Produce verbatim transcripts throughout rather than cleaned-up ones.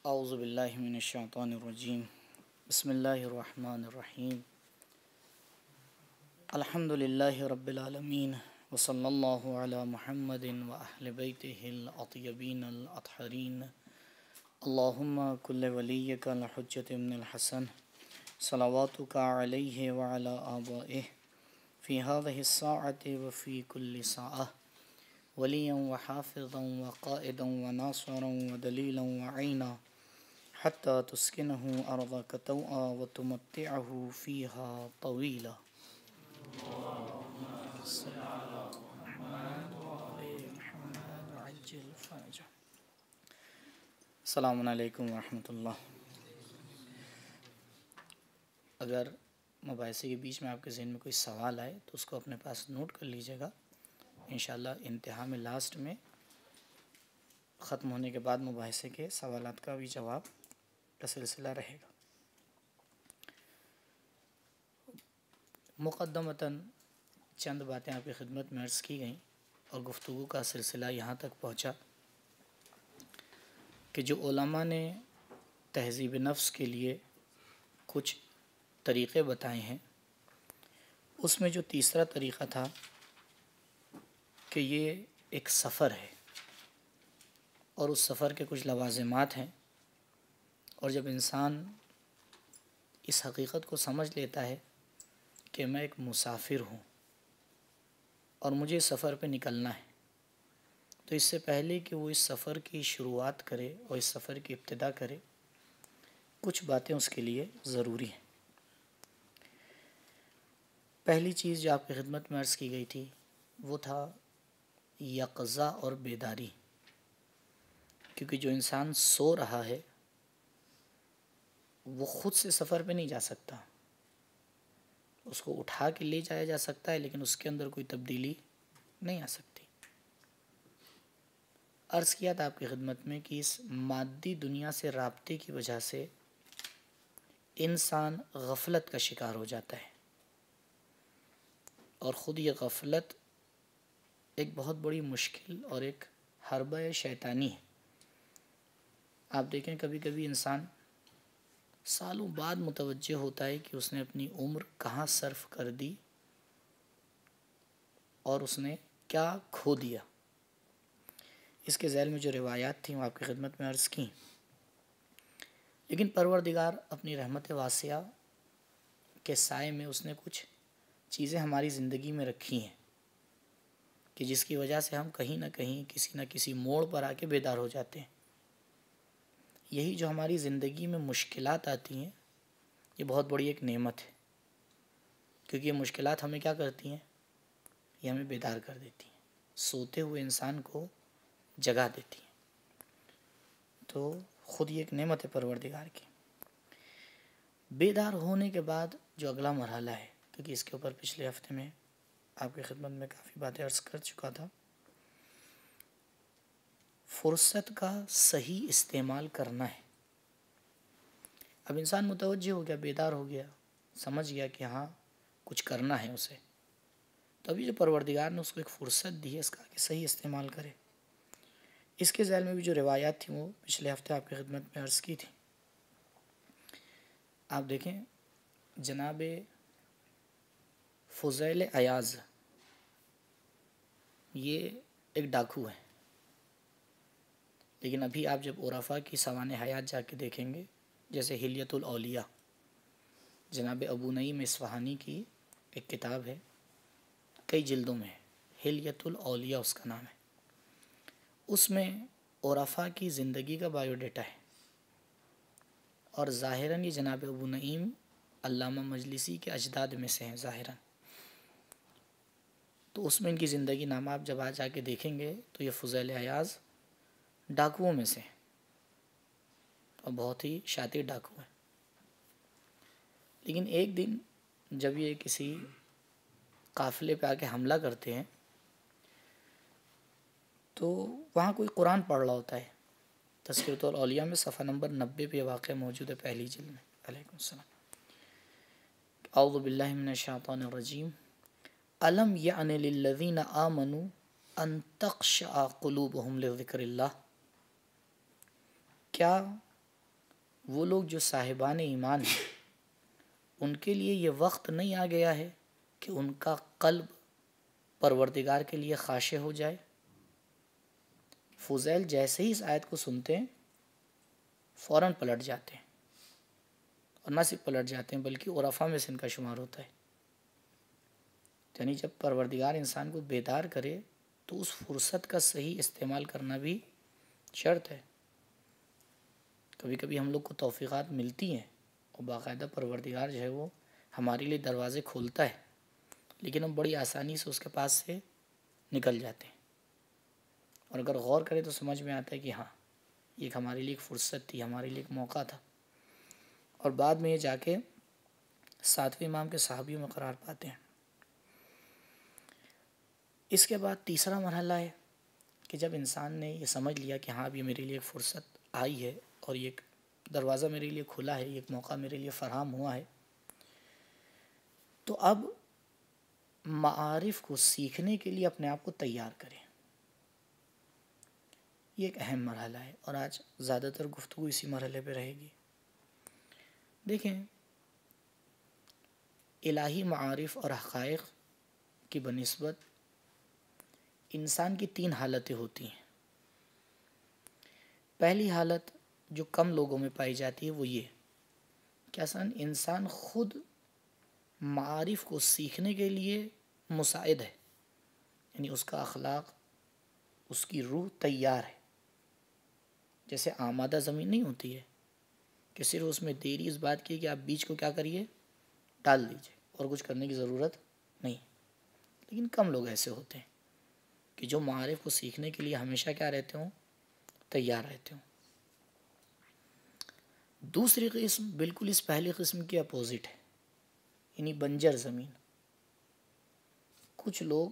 اعوذ باللہ من الشیطان الرجیم بسم اللہ الرحمن الرحیم الحمد للہ رب العالمین وصلی اللہ علی محمد و اہل بیتہ الاطیبین الاطہرین اللہم کل ولیک الحجۃ ابن الحسن صلواتک علیہ وعلی آبائہ فی هذه الساعة وفی کل ساعة ولیا وحافظا وقائدا وناصرا ودلیلا وعینا حتی تسکنہ ارضک طوعا وتمتعہ فیہا طویلا. السلام علیکم ورحمۃ اللہ. اگر مباحثے کے بیچ میں آپ کے ذہن میں کوئی سوال آئے تو اس کو اپنے پاس نوٹ کر لیجیے گا. انشاءاللہ انتہا میں لاسٹ میں ختم ہونے کے بعد مباحثے کے سوالات کا بھی جواب کا سلسلہ رہے گا. مقدمتاً چند باتیں آپ کی خدمت میں عرض کی گئیں اور گفتگو کا سلسلہ یہاں تک پہنچا کہ جو علماء نے تہذیب نفس کے لیے کچھ طریقے بتائے ہیں اس میں جو تیسرا طریقہ تھا کہ یہ ایک سفر ہے اور اس سفر کے کچھ لوازمات ہیں، اور جب انسان اس حقیقت کو سمجھ لیتا ہے کہ میں ایک مسافر ہوں اور مجھے اس سفر پہ نکلنا ہے، تو اس سے پہلے کہ وہ اس سفر کی شروعات کرے اور اس سفر کی ابتدا کرے کچھ باتیں اس کے لیے ضروری ہیں. پہلی چیز جو آپ کی خدمت میں عرض کی گئی تھی وہ تھا یقظہ اور بیداری، کیونکہ جو انسان سو رہا ہے وہ خود سے سفر پہ نہیں جا سکتا، اس کو اٹھا کے لے جایا جا سکتا ہے لیکن اس کے اندر کوئی تبدیلی نہیں آ سکتی. عرض کیا تھا آپ کی خدمت میں کہ اس مادی دنیا سے رابطے کی وجہ سے انسان غفلت کا شکار ہو جاتا ہے، اور خود یہ غفلت ایک بہت بڑی مشکل اور ایک حربہ شیطانی ہے. آپ دیکھیں کبھی کبھی انسان سالوں بعد متوجہ ہوتا ہے کہ اس نے اپنی عمر کہاں صرف کر دی اور اس نے کیا کھو دیا. اس کے ذیل میں جو روایات تھیں وہ آپ کی خدمت میں عرض کیں، لیکن پروردگار اپنی رحمت واسعہ کے سائے میں اس نے کچھ چیزیں ہماری زندگی میں رکھی ہیں کہ جس کی وجہ سے ہم کہیں نہ کہیں کسی نہ کسی موڑ پر آ کے بیدار ہو جاتے ہیں. یہی جو ہماری زندگی میں مشکلات آتی ہیں یہ بہت بڑی ایک نعمت ہے، کیونکہ یہ مشکلات ہمیں کیا کرتی ہیں، یہ ہمیں بیدار کر دیتی ہیں، سوتے ہوئے انسان کو جگا دیتی ہیں. تو خود یہ ایک نعمت ہے پروردگار کی. بیدار ہونے کے بعد جو اگلا مرحلہ ہے، کیونکہ اس کے اوپر پچھلے ہفتے میں آپ کی خدمت میں کافی باتیں عرض کر چکا تھا، فرصت کا صحیح استعمال کرنا ہے. اب انسان متوجہ ہو گیا، بیدار ہو گیا، سمجھ گیا کہ ہاں کچھ کرنا ہے اسے، تو ابھی جو پروردگار نے اس کو ایک فرصت دی ہے اس کا کہ صحیح استعمال کرے. اس کے ذیل میں بھی جو روایات تھیں وہ پچھلے ہفتے آپ کی خدمت میں عرض کی تھی. آپ دیکھیں جناب فضیل عیاض یہ ایک ڈاکو ہے، لیکن ابھی آپ جب عرفاء کی سوانح حیات جا کے دیکھیں گے، جیسے حلیۃ الاولیاء جناب ابو نعیم اصفہانی کی ایک کتاب ہے، کئی جلدوں میں ہے، حلیۃ الاولیاء اس کا نام ہے. اس میں عرفاء کی زندگی کا بایو ڈیٹا ہے، اور ظاہراً یہ جناب ابو نعیم علامہ مجلسی کے اجداد میں سے ہیں ظاہراً. تو اس میں ان کی زندگی نامہ آپ جب آ جا کے دیکھیں گے تو یہ فضیل عیاض ڈاکوؤں میں سے اور بہت ہی شاطر ڈاکو ہیں. لیکن ایک دن جب یہ کسی قافلے پہ آ کے حملہ کرتے ہیں تو وہاں کوئی قرآن پڑھ رہا ہوتا ہے. تذکرۃ الاولیاء میں صفحہ نمبر نبے پہ واقع موجود ہے، پہلی جلد میں. علیکم السلام. اعوذ باللہ من الشیطان الرجیم. الم یعن للذین آمنوا ان تخشع قلوبہم لذکر اللہ. کیا وہ لوگ جو صاحبان ایمان ہیں ان کے لیے یہ وقت نہیں آ گیا ہے کہ ان کا قلب پروردگار کے لیے خاشع ہو جائے؟ فضیل جیسے ہی اس آیت کو سنتے ہیں فوراً پلٹ جاتے ہیں، اور نہ صرف پلٹ جاتے ہیں بلکہ عرفاء میں سے ان کا شمار ہوتا ہے۔ یعنی جب پروردگار انسان کو بیدار کرے تو اس فرصت کا صحیح استعمال کرنا بھی شرط ہے۔ کبھی کبھی ہم لوگ کو توفیقات ملتی ہیں اور باقاعدہ پروردگار جو ہے وہ ہمارے لیے دروازے کھولتا ہے، لیکن ہم بڑی آسانی سے اس کے پاس سے نکل جاتے ہیں، اور اگر غور کریں تو سمجھ میں آتا ہے کہ ہاں یہ ایک ہمارے لیے ایک فرصت تھی، ہمارے لیے ایک موقع تھا، اور بعد میں یہ جا کے ساتویں امام کے صحابیوں میں قرار پاتے ہیں۔ اس کے بعد تیسرا مرحلہ ہے کہ جب انسان نے یہ سمجھ لیا کہ ہاں اب یہ میرے لیے ایک فرصت آئی ہے اور یہ ایک دروازہ میرے لیے کھلا ہے، یہ ایک موقع میرے لیے فراہم ہوا ہے، تو اب معارف کو سیکھنے کے لیے اپنے آپ کو تیار کریں۔ یہ ایک اہم مرحلہ ہے اور آج زیادہ تر گفتگو اسی مرحلے پہ رہے گی۔ دیکھیں، الہی معارف اور حقائق کی بنسبت انسان کی تین حالتیں ہوتی ہیں۔ پہلی حالت جو کم لوگوں میں پائی جاتی ہے وہ یہ کہ اصلاً انسان خود معارف کو سیکھنے کے لیے مساعد ہے، یعنی اس کا اخلاق، اس کی روح تیار ہے۔ جیسے آمادہ زمین نہیں ہوتی ہے کہ صرف اس میں دیری اس بات کی کہ آپ بیج کو کیا کریے، ڈال دیجئے، اور کچھ کرنے کی ضرورت نہیں۔ لیکن کم لوگ ایسے ہوتے ہیں کہ جو معارف کو سیکھنے کے لیے ہمیشہ کیا رہتے ہوں، تیار رہتے ہوں۔ دوسری قسم بالکل اس پہلی قسم کی اپوزٹ ہے، یعنی بنجر زمین۔ کچھ لوگ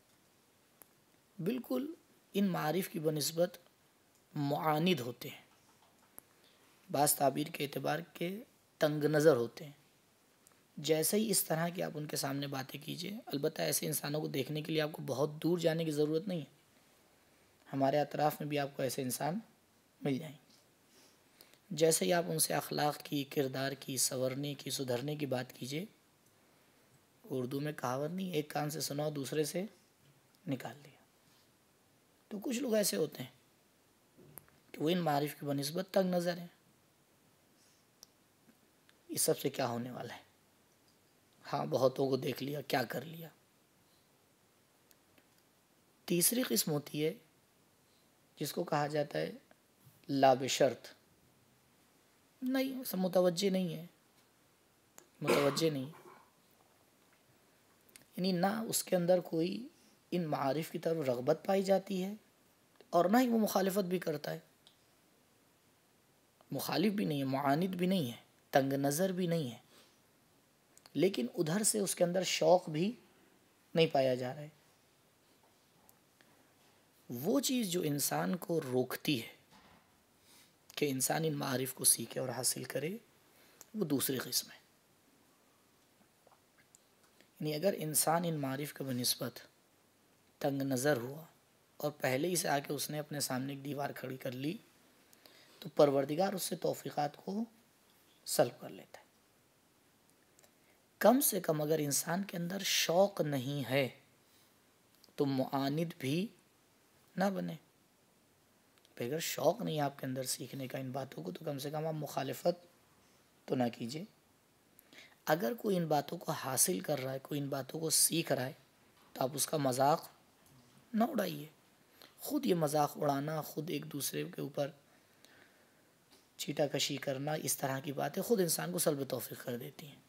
بالکل ان معارف کی بنسبت معاند ہوتے ہیں، بعض تعبیر کے اعتبار کے تنگ نظر ہوتے ہیں۔ جیسے ہی اس طرح کی آپ ان کے سامنے باتیں کیجئے، البتہ ایسے انسانوں کو دیکھنے کے لیے آپ کو بہت دور جانے کی ضرورت نہیں ہے، ہمارے اطراف میں بھی آپ کو ایسے انسان مل جائیں گے۔ جیسے ہی آپ ان سے اخلاق کی، کردار کی، سنورنے کی، سدھرنے کی بات کیجئے، اردو میں کہاوت نہیں، ایک کان سے سنا اور دوسرے سے نکال لیا۔ تو کچھ لوگ ایسے ہوتے ہیں کہ وہ ان معارف کی بنسبت تنگ نظر ہیں، اس سب سے کیا ہونے والا ہے، ہاں بہتوں کو دیکھ لیا، کیا کر لیا۔ تیسری قسم ہوتی ہے جس کو کہا جاتا ہے لا بشرط، نہیں سب متوجہ نہیں ہے، متوجہ نہیں، یعنی نہ اس کے اندر کوئی ان معارف کی طرف رغبت پائی جاتی ہے اور نہ ہی وہ مخالفت بھی کرتا ہے، مخالف بھی نہیں ہے، معاند بھی نہیں ہے، تنگ نظر بھی نہیں ہے، لیکن ادھر سے اس کے اندر شوق بھی نہیں پایا جا رہا ہے۔ وہ چیز جو انسان کو روکتی ہے کہ انسان ان معارف کو سیکھے اور حاصل کرے، وہ دوسری قسم ہے۔ یعنی اگر انسان ان معارف کے بنسبت تنگ نظر ہوا اور پہلے ہی سے آ کے اس نے اپنے سامنے ایک دیوار کھڑی کر لی، تو پروردگار اس سے توفیقات کو سلب کر لیتا ہے۔ کم سے کم اگر انسان کے اندر شوق نہیں ہے تو معاند بھی نہ بنے۔ اگر شوق نہیں ہے آپ کے اندر سیکھنے کا ان باتوں کو، تو کم سے کم آپ مخالفت تو نہ کیجیے۔ اگر کوئی ان باتوں کو حاصل کر رہا ہے، کوئی ان باتوں کو سیکھ رہا ہے، تو آپ اس کا مذاق نہ اڑائیے۔ خود یہ مذاق اڑانا، خود ایک دوسرے کے اوپر چیٹا کشی کرنا، اس طرح کی باتیں خود انسان کو سلب توفیق کر دیتی ہیں۔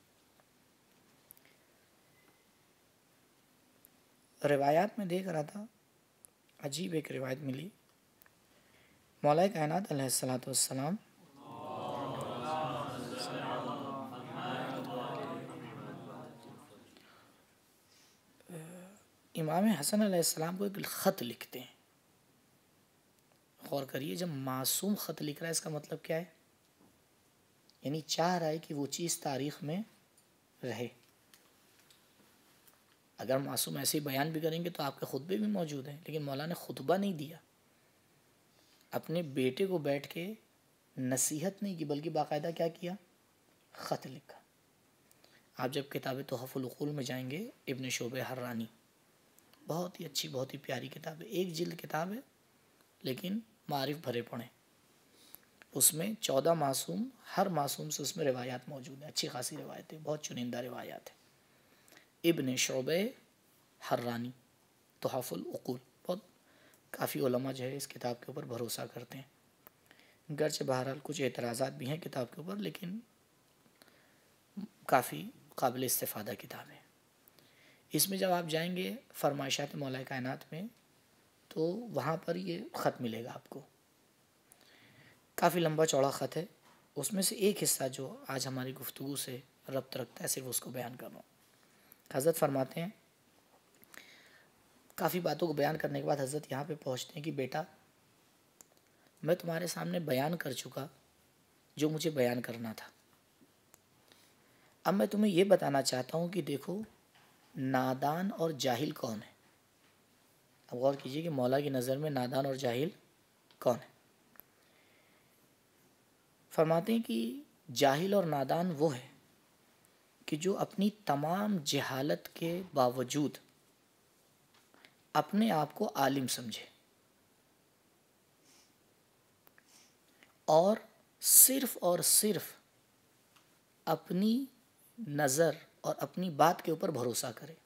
روایات میں دیکھ رہا تھا، عجیب ایک روایت ملی، مولا کائنات علیہ الصلوۃ والسلام امام حسن علیہ السلام کو ایک خط لکھتے ہیں۔ غور کریے، جب معصوم خط لکھ رہا ہے اس کا مطلب کیا ہے؟ یعنی چاہ رہا ہے کہ وہ چیز تاریخ میں رہے۔ اگر معصوم ایسے ہی بیان بھی کریں گے تو آپ کے خطبے بھی موجود ہیں، لیکن مولا نے خطبہ نہیں دیا، اپنے بیٹے کو بیٹھ کے نصیحت نہیں کی بلکہ باقاعدہ کیا کیا؟ خط لکھا۔ آپ جب کتاب تحف العقول میں جائیں گے، ابن شعبہ حرانی، بہت ہی اچھی بہت ہی پیاری کتاب ہے، ایک جلد کتاب ہے لیکن معارف بھرے پڑھیں۔ اس میں چودہ معصوم، ہر معصوم سے اس میں روایات موجود ہیں، اچھی خاصی روایتیں، بہت چنندہ روایات ہیں۔ ابن شعبہ حرانی تحف العقول، بہت کافی علماء جو ہے اس کتاب کے اوپر بھروسہ کرتے ہیں، گرچہ بہرحال کچھ اعتراضات بھی ہیں کتاب کے اوپر، لیکن کافی قابل استفادہ کتاب ہے۔ اس میں جب آپ جائیں گے فرمائشات مولا کائنات میں تو وہاں پر یہ خط ملے گا آپ کو، کافی لمبا چوڑا خط ہے۔ اس میں سے ایک حصہ جو آج ہماری گفتگو سے ربط رکھتا ہے صرف اس کو بیان کر رہا ہوں۔ حضرت فرماتے ہیں، کافی باتوں کو بیان کرنے کے بعد حضرت یہاں پہ پہنچتے ہیں کہ بیٹا میں تمہارے سامنے بیان کر چکا جو مجھے بیان کرنا تھا، اب میں تمہیں یہ بتانا چاہتا ہوں کہ دیکھو نادان اور جاہل کون ہے۔ اب غور کیجئے کہ مولا کی نظر میں نادان اور جاہل کون ہے۔ فرماتے ہیں کہ جاہل اور نادان وہ ہے کہ جو اپنی تمام جہالت کے باوجود اپنے آپ کو عالم سمجھے اور صرف اور صرف اپنی نظر اور اپنی بات کے اوپر بھروسہ کرے،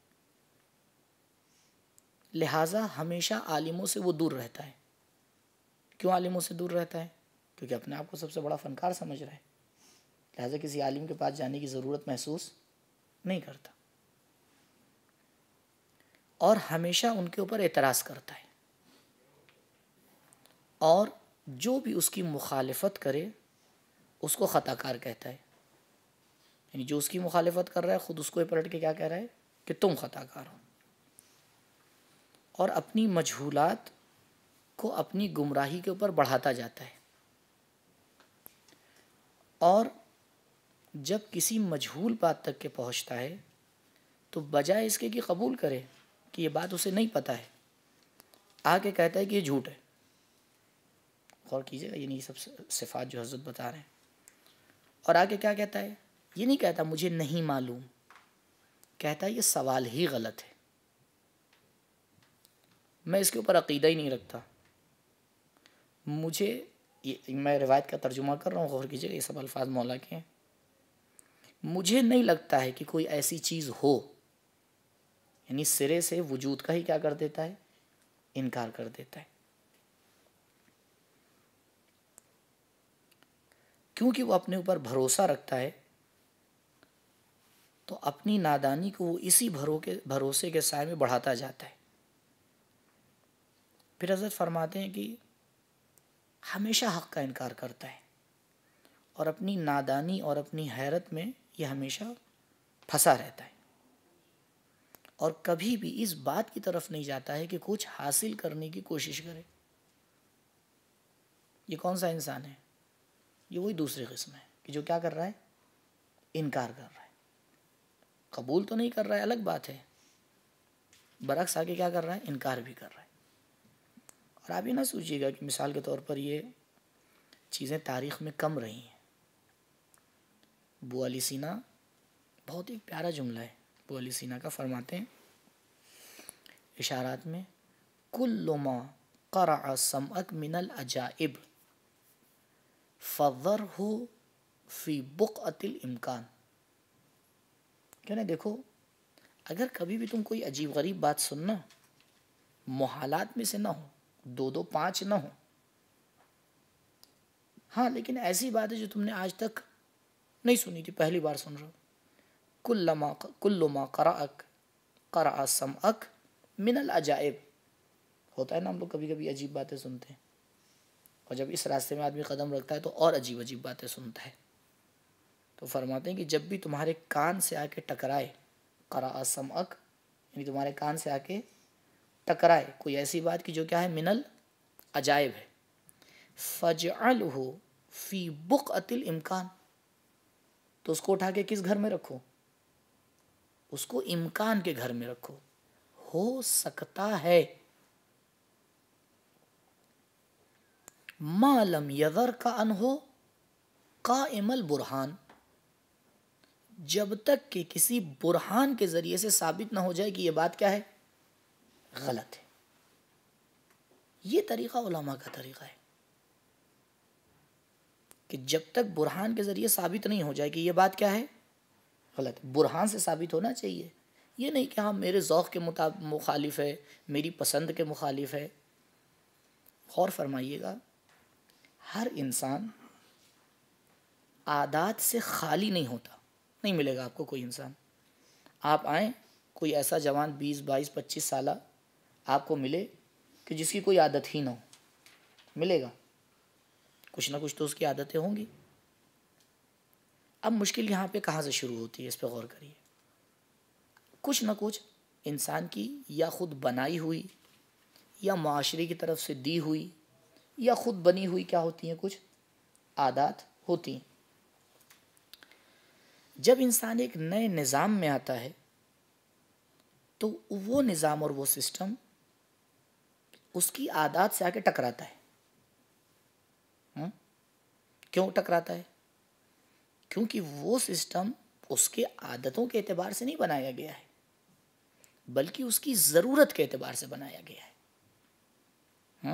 لہٰذا ہمیشہ عالموں سے وہ دور رہتا ہے۔ کیوں عالموں سے دور رہتا ہے؟ کیونکہ اپنے آپ کو سب سے بڑا فنکار سمجھ رہا ہے، لہٰذا کسی عالم کے پاس جانے کی ضرورت محسوس نہیں کرتا، اور ہمیشہ ان کے اوپر اعتراض کرتا ہے، اور جو بھی اس کی مخالفت کرے اس کو خطا کار کہتا ہے۔ یعنی جو اس کی مخالفت کر رہا ہے خود اس کو پلٹ کے کیا کہہ رہا ہے کہ تم خطا کار ہو، اور اپنی مجہولات کو اپنی گمراہی کے اوپر بڑھاتا جاتا ہے، اور جب کسی مجہول بات تک کے پہنچتا ہے تو بجائے اس کے کہ قبول کرے کہ یہ بات اسے نہیں پتہ ہے، آ کے کہتا ہے کہ یہ جھوٹ ہے۔ غور کیجیے گا، یہ نہیں سب صفات جو حضرت بتا رہے ہیں، اور آگے کیا کہتا ہے؟ یہ نہیں کہتا مجھے نہیں معلوم، کہتا ہے یہ سوال ہی غلط ہے، میں اس کے اوپر عقیدہ ہی نہیں رکھتا، مجھے یہ میں روایت کا ترجمہ کر رہا ہوں، غور کیجیے گا، یہ سب الفاظ مولا کے ہیں، مجھے نہیں لگتا ہے کہ کوئی ایسی چیز ہو، یعنی سرے سے وجود کا ہی کیا کر دیتا ہے؟ انکار کر دیتا ہے، کیونکہ وہ اپنے اوپر بھروسہ رکھتا ہے تو اپنی نادانی کو وہ اسی بھروسے کے سائے میں بڑھاتا جاتا ہے۔ پھر حضرت فرماتے ہیں کہ ہمیشہ حق کا انکار کرتا ہے، اور اپنی نادانی اور اپنی حیرت میں یہ ہمیشہ پھنسا رہتا ہے، اور کبھی بھی اس بات کی طرف نہیں جاتا ہے کہ کچھ حاصل کرنے کی کوشش کرے۔ یہ کون سا انسان ہے؟ یہ وہی دوسری قسم ہے کہ جو کیا کر رہا ہے؟ انکار کر رہا ہے، قبول تو نہیں کر رہا ہے، الگ بات ہے، برعکس آگے کیا کر رہا ہے؟ انکار بھی کر رہا ہے۔ اور آپ یہ نہ سوچیے گا کہ مثال کے طور پر یہ چیزیں تاریخ میں کم رہی ہیں۔ ابو علی سینا، بہت ایک پیارا جملہ ہے ابو علی سینا کا، فرماتے ہیں اشارات میں، کل ما قرع سمعک من العجائب فذرہ فی بقعۃ الامکان۔ کہنے دیکھو اگر کبھی بھی تم کوئی عجیب غریب بات سننا، محالات میں سے نہ ہو، دو دو پانچ نہ ہو، ہاں لیکن ایسی بات ہے جو تم نے آج تک نہیں سنی تھی، پہلی بار سن رہا ہو، کل ما کل ما قرأک قرأ سمعک من العجائب۔ ہوتا ہے نا، ہم لوگ کبھی کبھی عجیب باتیں سنتے ہیں، اور جب اس راستے میں آدمی قدم رکھتا ہے تو اور عجیب عجیب باتیں سنتا ہے۔ تو فرماتے ہیں کہ جب بھی تمہارے کان سے آ کے ٹکرائے قرأ سمعک، یعنی تمہارے کان سے آ کے ٹکرائے کوئی ایسی بات کی جو کیا ہے؟ من العجائب ہے، فَجْعَلْهُ فِي بُقْعَةِ الْإِمْكَانِ، تو اس کو اٹھا کے کس گھر میں رکھو؟ اس کو امکان کے گھر میں رکھو، ہو سکتا ہے۔ ما لم یذر کا انہو قائم البرہان، جب تک کہ کسی برہان کے ذریعے سے ثابت نہ ہو جائے کہ یہ بات کیا ہے، غلط ہے۔ یہ طریقہ علماء کا طریقہ ہے کہ جب تک برہان کے ذریعے ثابت نہیں ہو جائے کہ یہ بات کیا ہے، غلط ہے، برہان سے ثابت ہونا چاہیے، یہ نہیں کہ ہاں میرے ذوق کے مطابق مخالف ہے، میری پسند کے مخالف ہے۔ غور فرمائیے گا، ہر انسان عادات سے خالی نہیں ہوتا، نہیں ملے گا آپ کو کوئی انسان۔ آپ آئیں، کوئی ایسا جوان بیس بائیس پچیس سالہ آپ کو ملے کہ جس کی کوئی عادت ہی نہ ہو، ملے گا؟ کچھ نہ کچھ تو اس کی عادتیں ہوں گی۔ اب مشکل یہاں پہ کہاں سے شروع ہوتی ہے، اس پہ غور کریے۔ کچھ نہ کچھ انسان کی یا خود بنائی ہوئی یا معاشرے کی طرف سے دی ہوئی یا خود بنی ہوئی کیا ہوتی ہیں، کچھ عادات ہوتی ہیں۔ جب انسان ایک نئے نظام میں آتا ہے تو وہ نظام اور وہ سسٹم اس کی عادات سے آ کے ٹکراتا ہے۔ ہاں؟ کیوں ٹکراتا ہے؟ کیونکہ وہ سسٹم اس کے عادتوں کے اعتبار سے نہیں بنایا گیا ہے، بلکہ اس کی ضرورت کے اعتبار سے بنایا گیا ہے۔ ہاں؟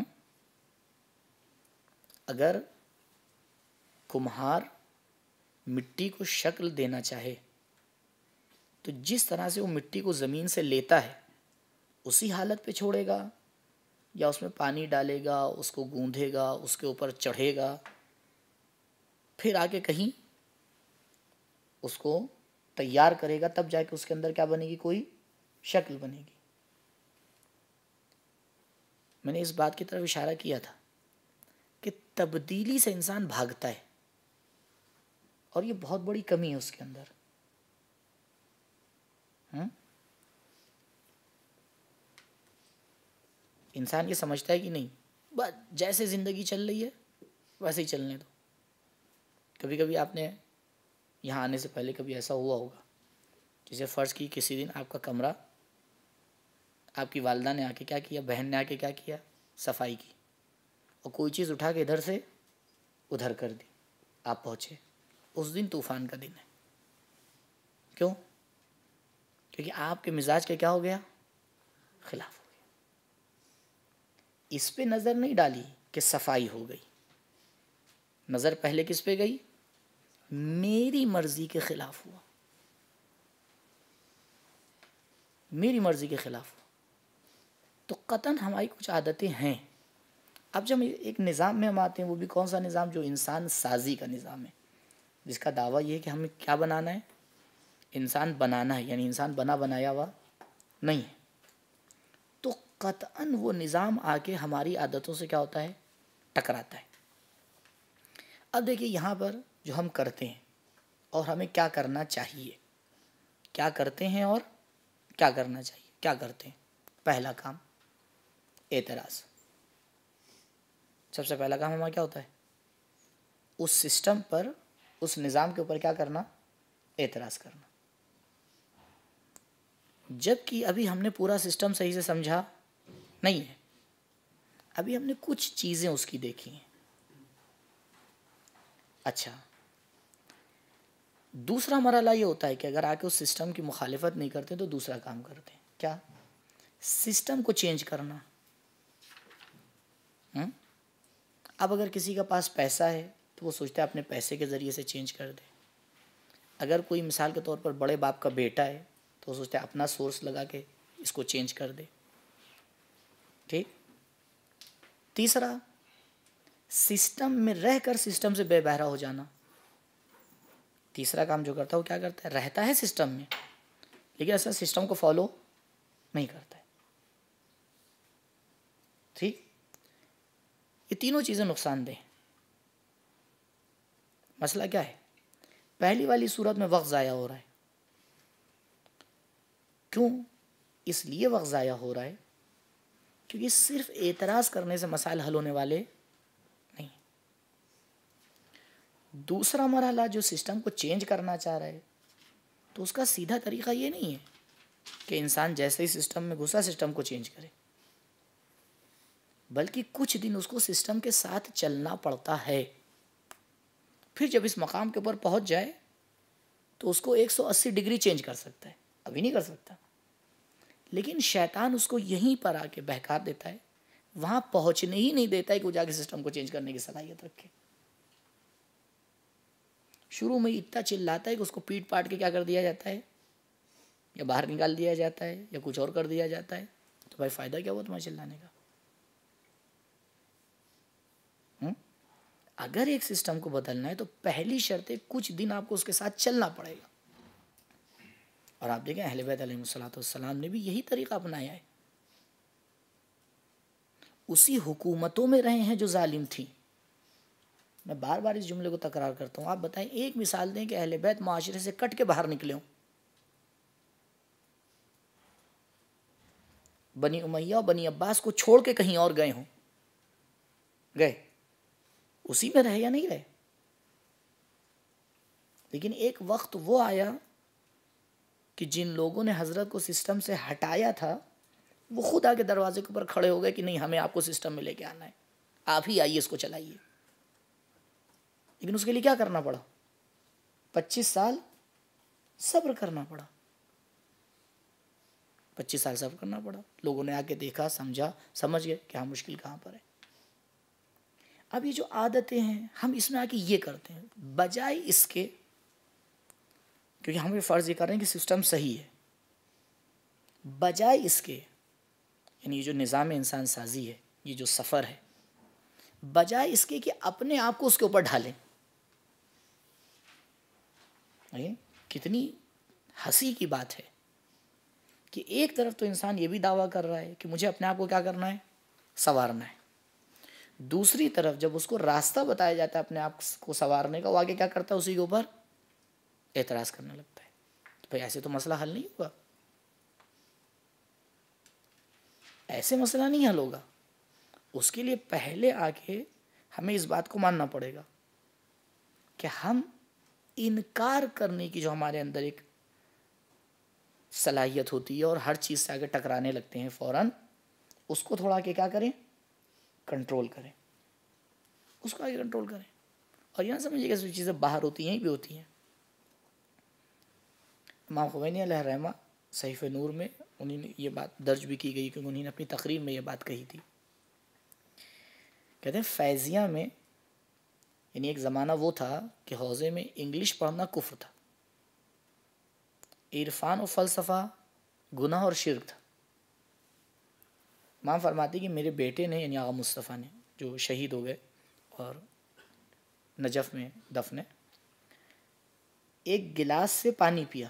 اگر کمہار مٹی کو شکل دینا چاہے تو جس طرح سے وہ مٹی کو زمین سے لیتا ہے اسی حالت پہ چھوڑے گا، یا اس میں پانی ڈالے گا، اس کو گوندھے گا، اس کے اوپر چڑھے گا، پھر آگے کہیں اس کو تیار کرے گا، تب جا کے اس کے اندر کیا بنے گی، کوئی شکل بنے گی۔ میں نے اس بات کی طرف اشارہ کیا تھا کہ تبدیلی سے انسان بھاگتا ہے، اور یہ بہت بڑی کمی ہے اس کے اندر۔ ہاں؟ انسان یہ سمجھتا ہے کہ نہیں، بس جیسے زندگی چل رہی ہے ویسے ہی چلنے دو۔ کبھی کبھی آپ نے یہاں آنے سے پہلے کبھی ایسا ہوا ہوگا، جیسے فرض کی کسی دن آپ کا کمرہ آپ کی والدہ نے آ کے کیا کیا، بہن نے آ کے کیا کیا، صفائی کی، اور کوئی چیز اٹھا کے ادھر سے ادھر کر دی، آپ پہنچے، اس دن طوفان کا دن ہے۔ کیوں؟ کیونکہ آپ کے مزاج کے کیا ہو گیا، خلاف ہو گیا۔ اس پہ نظر نہیں ڈالی کہ صفائی ہو گئی، نظر پہلے کس پہ گئی، میری مرضی کے خلاف ہوا، میری مرضی کے خلاف ہوا۔ تو قطعاً ہماری کچھ عادتیں ہیں۔ اب جب ایک نظام میں ہم آتے ہیں، وہ بھی کون سا نظام، جو انسان سازی کا نظام ہے، جس کا دعویٰ یہ ہے کہ ہمیں کیا بنانا ہے، انسان بنانا ہے، یعنی انسان بنا بنایا ہوا نہیں ہے۔ تو قطعاً وہ نظام آ کے ہماری عادتوں سے کیا ہوتا ہے، ٹکراتا ہے۔ اب دیکھیے یہاں پر جو ہم کرتے ہیں اور ہمیں کیا کرنا چاہیے، کیا کرتے ہیں اور کیا کرنا چاہیے، کیا کرتے ہیں؟ پہلا کام اعتراض۔ سب سے پہلا کام ہمارا کیا ہوتا ہے، اس سسٹم پر، اس نظام کے اوپر کیا کرنا، اعتراض کرنا۔ جبکہ ابھی ہم نے پورا سسٹم صحیح سے سمجھا نہیں ہے، ابھی ہم نے کچھ چیزیں اس کی دیکھی ہیں۔ اچھا، دوسرا مرحلہ یہ ہوتا ہے کہ اگر آ کے اس سسٹم کی مخالفت نہیں کرتے تو دوسرا کام کرتے ہیں، کیا، سسٹم کو چینج کرنا۔ ہم؟ اب اگر کسی کے پاس پیسہ ہے تو وہ سوچتا ہے اپنے پیسے کے ذریعے سے چینج کر دے۔ اگر کوئی مثال کے طور پر بڑے باپ کا بیٹا ہے تو وہ سوچتا ہے اپنا سورس لگا کے اس کو چینج کر دے۔ ٹھیک۔ تیسرا، سسٹم میں رہ کر سسٹم سے بے بہرا ہو جانا۔ تیسرا کام جو کرتا ہے وہ کیا کرتا ہے، رہتا ہے سسٹم میں لیکن ایسا سسٹم کو فالو نہیں کرتا ہے۔ ٹھیک۔ یہ تینوں چیزیں نقصان دہ ہیں۔ مسئلہ کیا ہے، پہلی والی صورت میں وقت ضائع ہو رہا ہے۔ کیوں؟ اس لیے وقت ضائع ہو رہا ہے کیونکہ صرف اعتراض کرنے سے مسائل حل ہونے والے نہیں۔ دوسرا مرحلہ جو سسٹم کو چینج کرنا چاہ رہا ہے تو اس کا سیدھا طریقہ یہ نہیں ہے کہ انسان جیسے ہی سسٹم میں گھسا سسٹم کو چینج کرے، بلکہ کچھ دن اس کو سسٹم کے ساتھ چلنا پڑتا ہے. پھر جب اس مقام کے اوپر پہنچ جائے تو اس کو ایک سو اسی ڈگری چینج کر سکتا ہے. ابھی نہیں کر سکتا، لیکن شیطان اس کو یہیں پر آ کے بہکا دیتا ہے، وہاں پہنچنے ہی نہیں دیتا ہے کہ وہ جا کے سسٹم کو چینج کرنے کی صلاحیت رکھے. شروع میں اتنا چلاتا ہے کہ اس کو پیٹ پاٹ کے کیا کر دیا جاتا ہے، یا باہر نکال دیا جاتا ہے یا کچھ اور کر دیا جاتا ہے. تو بھائی فائدہ کیا ہوا تمہیں چلانے کا؟ اگر ایک سسٹم کو بدلنا ہے تو پہلی شرط ہے کچھ دن آپ کو اس کے ساتھ چلنا پڑے گا. اور آپ دیکھیں اہل بیت علیہ الصلوۃ والسلام نے بھی یہی طریقہ اپنایا ہے. اسی حکومتوں میں رہے ہیں جو ظالم تھیں. میں بار بار اس جملے کو تکرار کرتا ہوں. آپ بتائیں ایک مثال دیں کہ اہل بیت معاشرے سے کٹ کے باہر نکلے ہوں، بنی امیہ اور بنی عباس کو چھوڑ کے کہیں اور گئے ہوں، گئے اسی میں رہے یا نہیں رہے؟ لیکن ایک وقت وہ آیا کہ جن لوگوں نے حضرت کو سسٹم سے ہٹایا تھا وہ خود آگے دروازے کے اوپر کھڑے ہو گئے کہ نہیں، ہمیں آپ کو سسٹم میں لے کے آنا ہے، آپ ہی آئیے اس کو چلائیے. لیکن اس کے لیے کیا کرنا پڑا؟ پچیس سال صبر کرنا پڑا. پچیس سال صبر کرنا پڑا. لوگوں نے آ کے دیکھا، سمجھا، سمجھ گئے کہ ہاں مشکل کہاں پر ہے. اب یہ جو عادتیں ہیں ہم اس میں آ کے یہ کرتے ہیں، بجائے اس کے، کیونکہ ہم یہ فرض یہ کر رہے ہیں کہ سسٹم صحیح ہے، بجائے اس کے، یعنی یہ جو نظام انسان سازی ہے، یہ جو سفر ہے، بجائے اس کے کہ اپنے آپ کو اس کے اوپر ڈھالیں. کتنی ہنسی کی بات ہے کہ ایک طرف تو انسان یہ بھی دعویٰ کر رہا ہے کہ مجھے اپنے آپ کو کیا کرنا ہے، سنوارنا ہے. دوسری طرف جب اس کو راستہ بتایا جاتا ہے اپنے آپ کو سنوارنے کا، وہ آگے کیا کرتا ہے، اسی کے اوپر اعتراض کرنے لگتا ہے. تو بھائی ایسے تو مسئلہ حل نہیں ہوگا، ایسے مسئلہ نہیں حل ہوگا. اس کے لیے پہلے آ کے ہمیں اس بات کو ماننا پڑے گا کہ ہم انکار کرنے کی جو ہمارے اندر ایک صلاحیت ہوتی ہے اور ہر چیز سے آگے ٹکرانے لگتے ہیں فوراً، اس کو تھوڑا آگے کیا کریں، کنٹرول کریں، اس کو آگے کنٹرول کریں. اور یہ نہ سمجھیے کہ چیزیں باہر ہوتی ہیں بھی ہوتی ہیں. امام خمینی علیہ الرحمہ صحیفہ نور میں انہیں نے یہ بات درج بھی کی گئی کیونکہ انہیں نے اپنی تقریر میں یہ بات کہی تھی. کہتے ہیں فیضیہ میں، یعنی ایک زمانہ وہ تھا کہ حوزے میں انگلش پڑھنا کفر تھا، عرفان و فلسفہ گناہ اور شرک تھا. امام فرماتی کہ میرے بیٹے نے، یعنی آغا مصطفیٰ نے جو شہید ہو گئے اور نجف میں دفن ہے، ایک گلاس سے پانی پیا،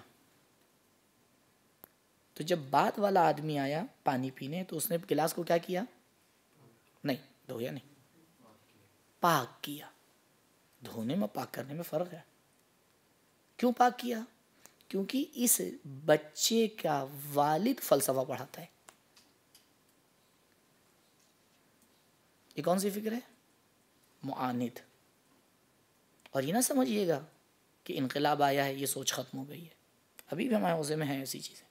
تو جب بعد والا آدمی آیا پانی پینے تو اس نے گلاس کو کیا کیا، نہیں دھویا، نہیں پاک کیا. دھونے میں پاک کرنے میں فرق ہے. کیوں پاک کیا؟ کیونکہ اس بچے کا والد فلسفہ پڑھاتا ہے. یہ کون سی فکر ہے؟ معاند. اور یہ نہ سمجھیے گا کہ انقلاب آیا ہے یہ سوچ ختم ہو گئی ہے، ابھی بھی ہمارے حوزے میں ہیں ایسی چیزیں،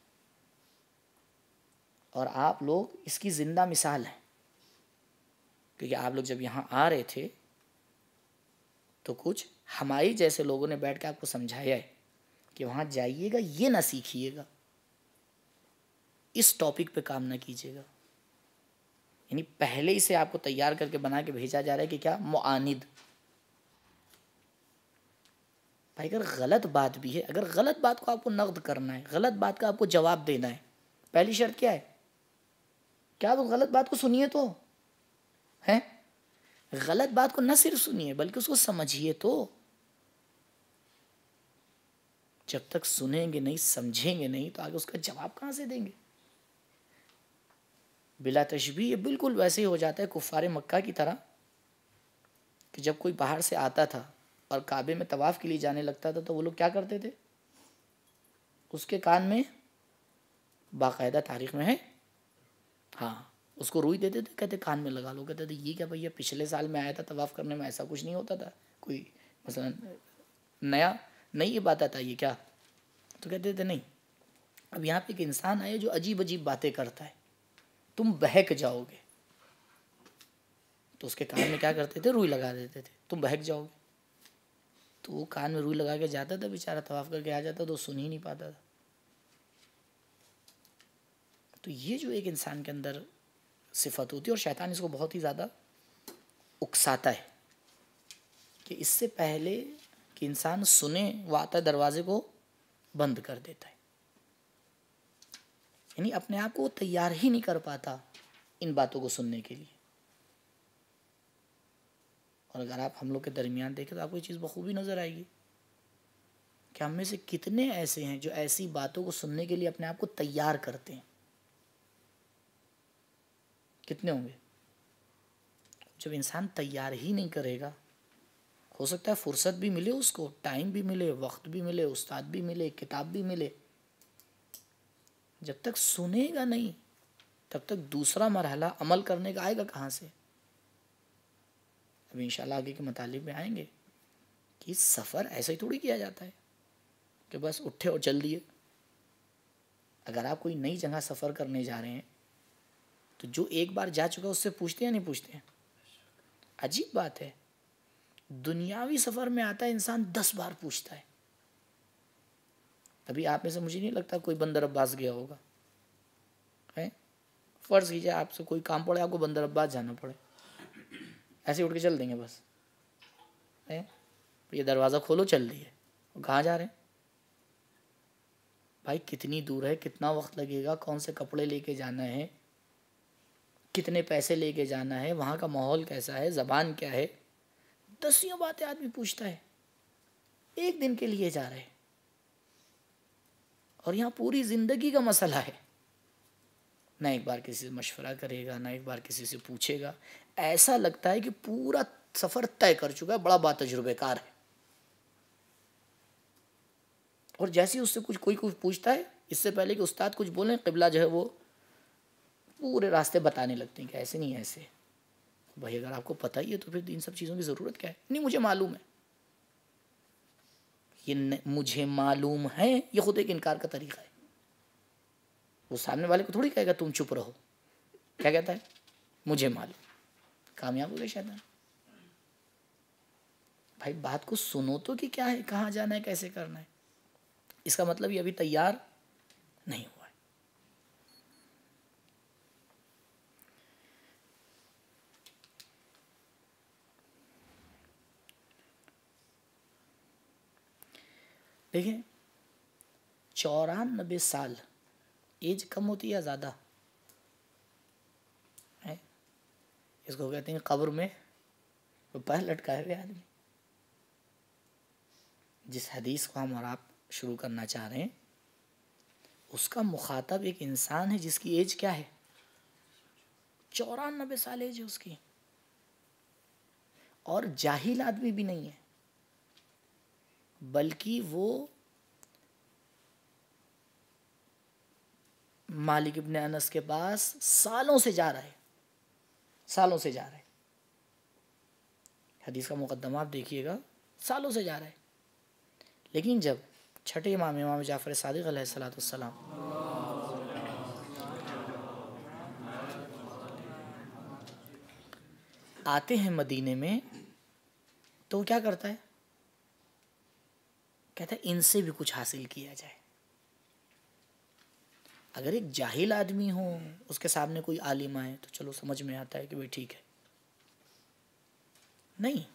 اور آپ لوگ اس کی زندہ مثال ہیں. کیونکہ آپ لوگ جب یہاں آ رہے تھے تو کچھ ہماری جیسے لوگوں نے بیٹھ کے آپ کو سمجھایا ہے کہ وہاں جائیے گا یہ نہ سیکھیے گا، اس ٹاپک پہ کام نہ کیجیے گا. یعنی پہلے ہی سے آپ کو تیار کر کے بنا کے بھیجا جا رہا ہے کہ کیا، معاند. بھائی اگر غلط بات بھی ہے، اگر غلط بات کو آپ کو نقد کرنا ہے، غلط بات کا آپ کو جواب دینا ہے، پہلی شرط کیا ہے؟ کیا آپ غلط بات کو سنیے تو ہیں، غلط بات کو نہ صرف سنیے بلکہ اس کو سمجھیے تو. جب تک سنیں گے نہیں، سمجھیں گے نہیں، تو آگے اس کا جواب کہاں سے دیں گے؟ بلا تشبیہ یہ بالکل ویسے ہی ہو جاتا ہے کفار مکہ کی طرح کہ جب کوئی باہر سے آتا تھا اور کعبے میں طواف کے لیے جانے لگتا تھا تو وہ لوگ کیا کرتے تھے، اس کے کان میں، باقاعدہ تاریخ میں ہے، ہاں اس کو روئی دیتے تھے، کہتے کان میں لگا لو. کہتے تھے یہ کیا بھیا، پچھلے سال میں آیا تھا طواف کرنے میں ایسا کچھ نہیں ہوتا تھا، کوئی مثلا نیا نئی یہ بات آتا یہ کیا؟ تو کہتے تھے نہیں، اب یہاں پہ ایک انسان آیا جو عجیب عجیب باتیں کرتا ہے، تم بہک جاؤ گے. تو اس کے کان میں کیا کرتے تھے؟ روئی لگا دیتے تھے، تم بہک جاؤ گے. تو وہ کان میں روئی لگا کے جاتا تھا بیچارہ، طواف کر کے آ جاتا تو سن ہی نہیں پاتا تھا. تو یہ جو ایک انسان کے اندر صفت ہوتی ہے، اور شیطان اس کو بہت ہی زیادہ اکساتا ہے کہ اس سے پہلے کہ انسان سنے وہ آتا ہے دروازے کو بند کر دیتا ہے. یعنی اپنے آپ کو وہ تیار ہی نہیں کر پاتا ان باتوں کو سننے کے لیے. اور اگر آپ ہم لوگ کے درمیان دیکھیں تو آپ کو یہ چیز بخوبی نظر آئے گی کہ ہم میں سے کتنے ایسے ہیں جو ایسی باتوں کو سننے کے لیے اپنے آپ کو تیار کرتے ہیں. کتنے ہوں گے؟ جب انسان تیار ہی نہیں کرے گا، ہو سکتا ہے فرصت بھی ملے اس کو، ٹائم بھی ملے، وقت بھی ملے، استاد بھی ملے، کتاب بھی ملے، جب تک سنے گا نہیں تب تک دوسرا مرحلہ عمل کرنے کا آئے گا کہاں سے؟ اب انشاءاللہ آگے کے مطالب میں آئیں گے کہ سفر ایسا ہی تھوڑی کیا جاتا ہے کہ بس اٹھے اور چل دیے. اگر آپ کوئی نئی جگہ سفر کرنے جا رہے ہیں تو جو ایک بار جا چکا اس سے پوچھتے ہیں یا نہیں پوچھتے ہیں؟ عجیب بات ہے، دنیاوی سفر میں آتا ہے انسان دس بار پوچھتا ہے. ابھی آپ میں سے مجھے نہیں لگتا کوئی بندر عباس گیا ہوگا. فرض کیجیے آپ سے کوئی کام پڑے، آپ کو بندر عباس جانا پڑے، ایسے اٹھ کے چل دیں گے بس؟ یہ دروازہ کھولو چل دیے. کہاں جا رہے ہیں بھائی؟ کتنی دور ہے، کتنا وقت لگے گا، کون سے کپڑے لے کے جانا ہے، کتنے پیسے لے کے جانا ہے، وہاں کا ماحول کیسا ہے، زبان کیا ہے، دسیوں باتیں آدمی پوچھتا ہے. ایک دن کے لیے جا رہے ہیں اور یہاں پوری زندگی کا مسئلہ ہے. نہ ایک بار کسی سے مشورہ کرے گا، نہ ایک بار کسی سے پوچھے گا. ایسا لگتا ہے کہ پورا سفر طے کر چکا ہے، بڑا با تجربے کار ہے. اور جیسے اس سے کچھ کوئی کچھ پوچھتا ہے، اس سے پہلے کہ استاد کچھ بولیں، قبلہ جو ہے وہ پورے راستے بتانے لگتے ہیں کہ ایسے نہیں ایسے. بھائی اگر آپ کو پتہ ہی ہے تو پھر ان سب چیزوں کی ضرورت کیا ہے؟ نہیں مجھے معلوم ہے. یہ مجھے معلوم ہے یہ خود ایک انکار کا طریقہ ہے. وہ سامنے والے کو تھوڑی کہے گا تم چپ رہو. کیا کہتا ہے؟ مجھے معلوم. کامیاب ہو گئے شیطان. بھائی بات کو سنو تو کہ کیا ہے، کہاں جانا ہے، کیسے کرنا ہے. اس کا مطلب یہ ابھی تیار نہیں ہوا ہے. دیکھیں چورانوے سال ایج کم ہوتی ہے یا زیادہ ہے؟ اس کو کہتے ہیں قبر میں پیر لٹکائے ہوئے آدمی. جس حدیث کو ہم اور آپ شروع کرنا چاہ رہے ہیں اس کا مخاطب ایک انسان ہے جس کی ایج کیا ہے؟ چورانوے سال ایج ہے اس کی. اور جاہل آدمی بھی نہیں ہے، بلکہ وہ مالک ابن انس کے پاس سالوں سے جا رہا ہے، سالوں سے جا رہا ہے. حدیث کا مقدمہ آپ دیکھیے گا، سالوں سے جا رہا ہے. لیکن جب چھٹے امام امام جعفر صادق علیہ الصلوۃ والسلام آتے ہیں مدینے میں تو وہ کیا کرتا ہے؟ کہتا ہے ان سے بھی کچھ حاصل کیا جائے. اگر ایک جاہل آدمی ہو اس کے سامنے کوئی عالم آئے تو چلو سمجھ میں آتا ہے کہ بھئی ٹھیک ہے. نہیں،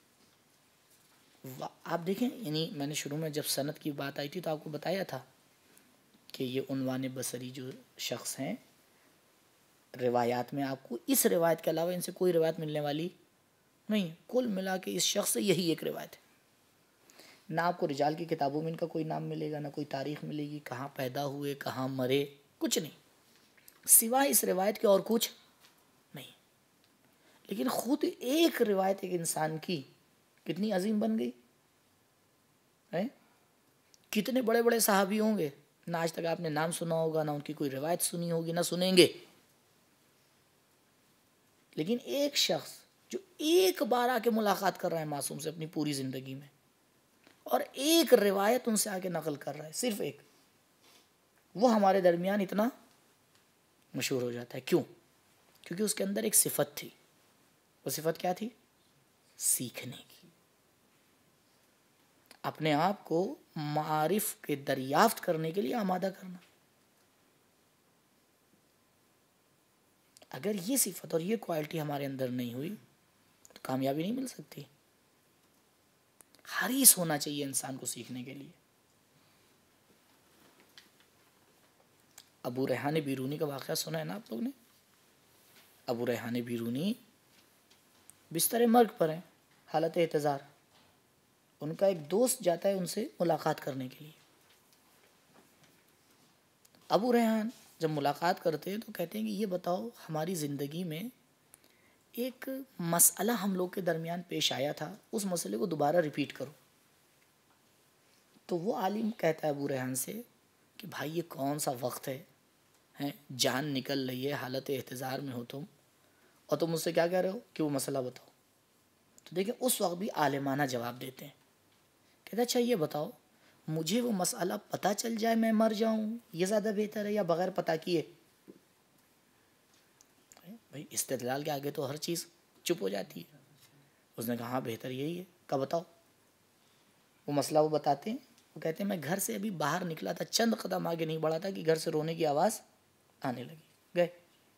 آپ دیکھیں، یعنی میں نے شروع میں جب سند کی بات آئی تھی تو آپ کو بتایا تھا کہ یہ عنوان بصری جو شخص ہیں روایات میں آپ کو اس روایت کے علاوہ ان سے کوئی روایت ملنے والی نہیں. کل ملا کے اس شخص سے یہی ایک روایت ہے. نہ آپ کو رجال کی کتابوں میں ان کا کوئی نام ملے گا، نہ کوئی تاریخ ملے گی، کہاں پیدا ہوئے، کہاں مرے، کچھ نہیں سوائے اس روایت کے اور کچھ نہیں. لیکن خود ایک روایت ایک انسان کی کتنی عظیم بن گئی ہے. کتنے بڑے بڑے صحابی ہوں گے، نہ آج تک آپ نے نام سنا ہوگا، نہ ان کی کوئی روایت سنی ہوگی، نہ سنیں گے. لیکن ایک شخص جو ایک بار آ کے ملاقات کر رہا ہے معصوم سے اپنی پوری زندگی میں، اور ایک روایت ان سے آگے نقل کر رہا ہے، صرف ایک، وہ ہمارے درمیان اتنا مشہور ہو جاتا ہے. کیوں؟ کیونکہ اس کے اندر ایک صفت تھی، وہ صفت کیا تھی؟ سیکھنے کی، اپنے آپ کو معارف کے دریافت کرنے کے لیے آمادہ کرنا۔ اگر یہ صفت اور یہ کوالٹی ہمارے اندر نہیں ہوئی تو کامیابی نہیں مل سکتی۔ حریص ہونا چاہیے انسان کو سیکھنے کے لیے۔ ابو ریحان بیرونی کا واقعہ سنا ہے نا آپ لوگ نے؟ ابو ریحان بیرونی بستر مرگ پر ہیں، حالت احتضار۔ ان کا ایک دوست جاتا ہے ان سے ملاقات کرنے کے لیے۔ ابو ریحان جب ملاقات کرتے ہیں تو کہتے ہیں کہ یہ بتاؤ، ہماری زندگی میں ایک مسئلہ ہم لوگ کے درمیان پیش آیا تھا، اس مسئلے کو دوبارہ ریپیٹ کرو۔ تو وہ عالم کہتا ہے ابو ریحان سے کہ بھائی یہ کون سا وقت ہے، ہیں جان نکل رہی ہے، حالت احتضار میں ہو تم، اور تم مجھ سے کیا کہہ رہے ہو کہ وہ مسئلہ بتاؤ۔ تو دیکھیں اس وقت بھی عالمانہ جواب دیتے ہیں، کہتے اچھا یہ بتاؤ، مجھے وہ مسئلہ پتہ چل جائے میں مر جاؤں یہ زیادہ بہتر ہے، یا بغیر پتہ کیے؟ بھائی استدلال کے آگے تو ہر چیز چپ ہو جاتی ہے۔ اس نے کہا ہاں بہتر یہی ہے، کہا بتاؤ۔ وہ مسئلہ وہ بتاتے ہیں، وہ کہتے ہیں میں گھر سے ابھی باہر نکلا تھا، چند قدم آگے نہیں بڑھا تھا کہ گھر سے رونے کی آواز آنے لگی، گئے۔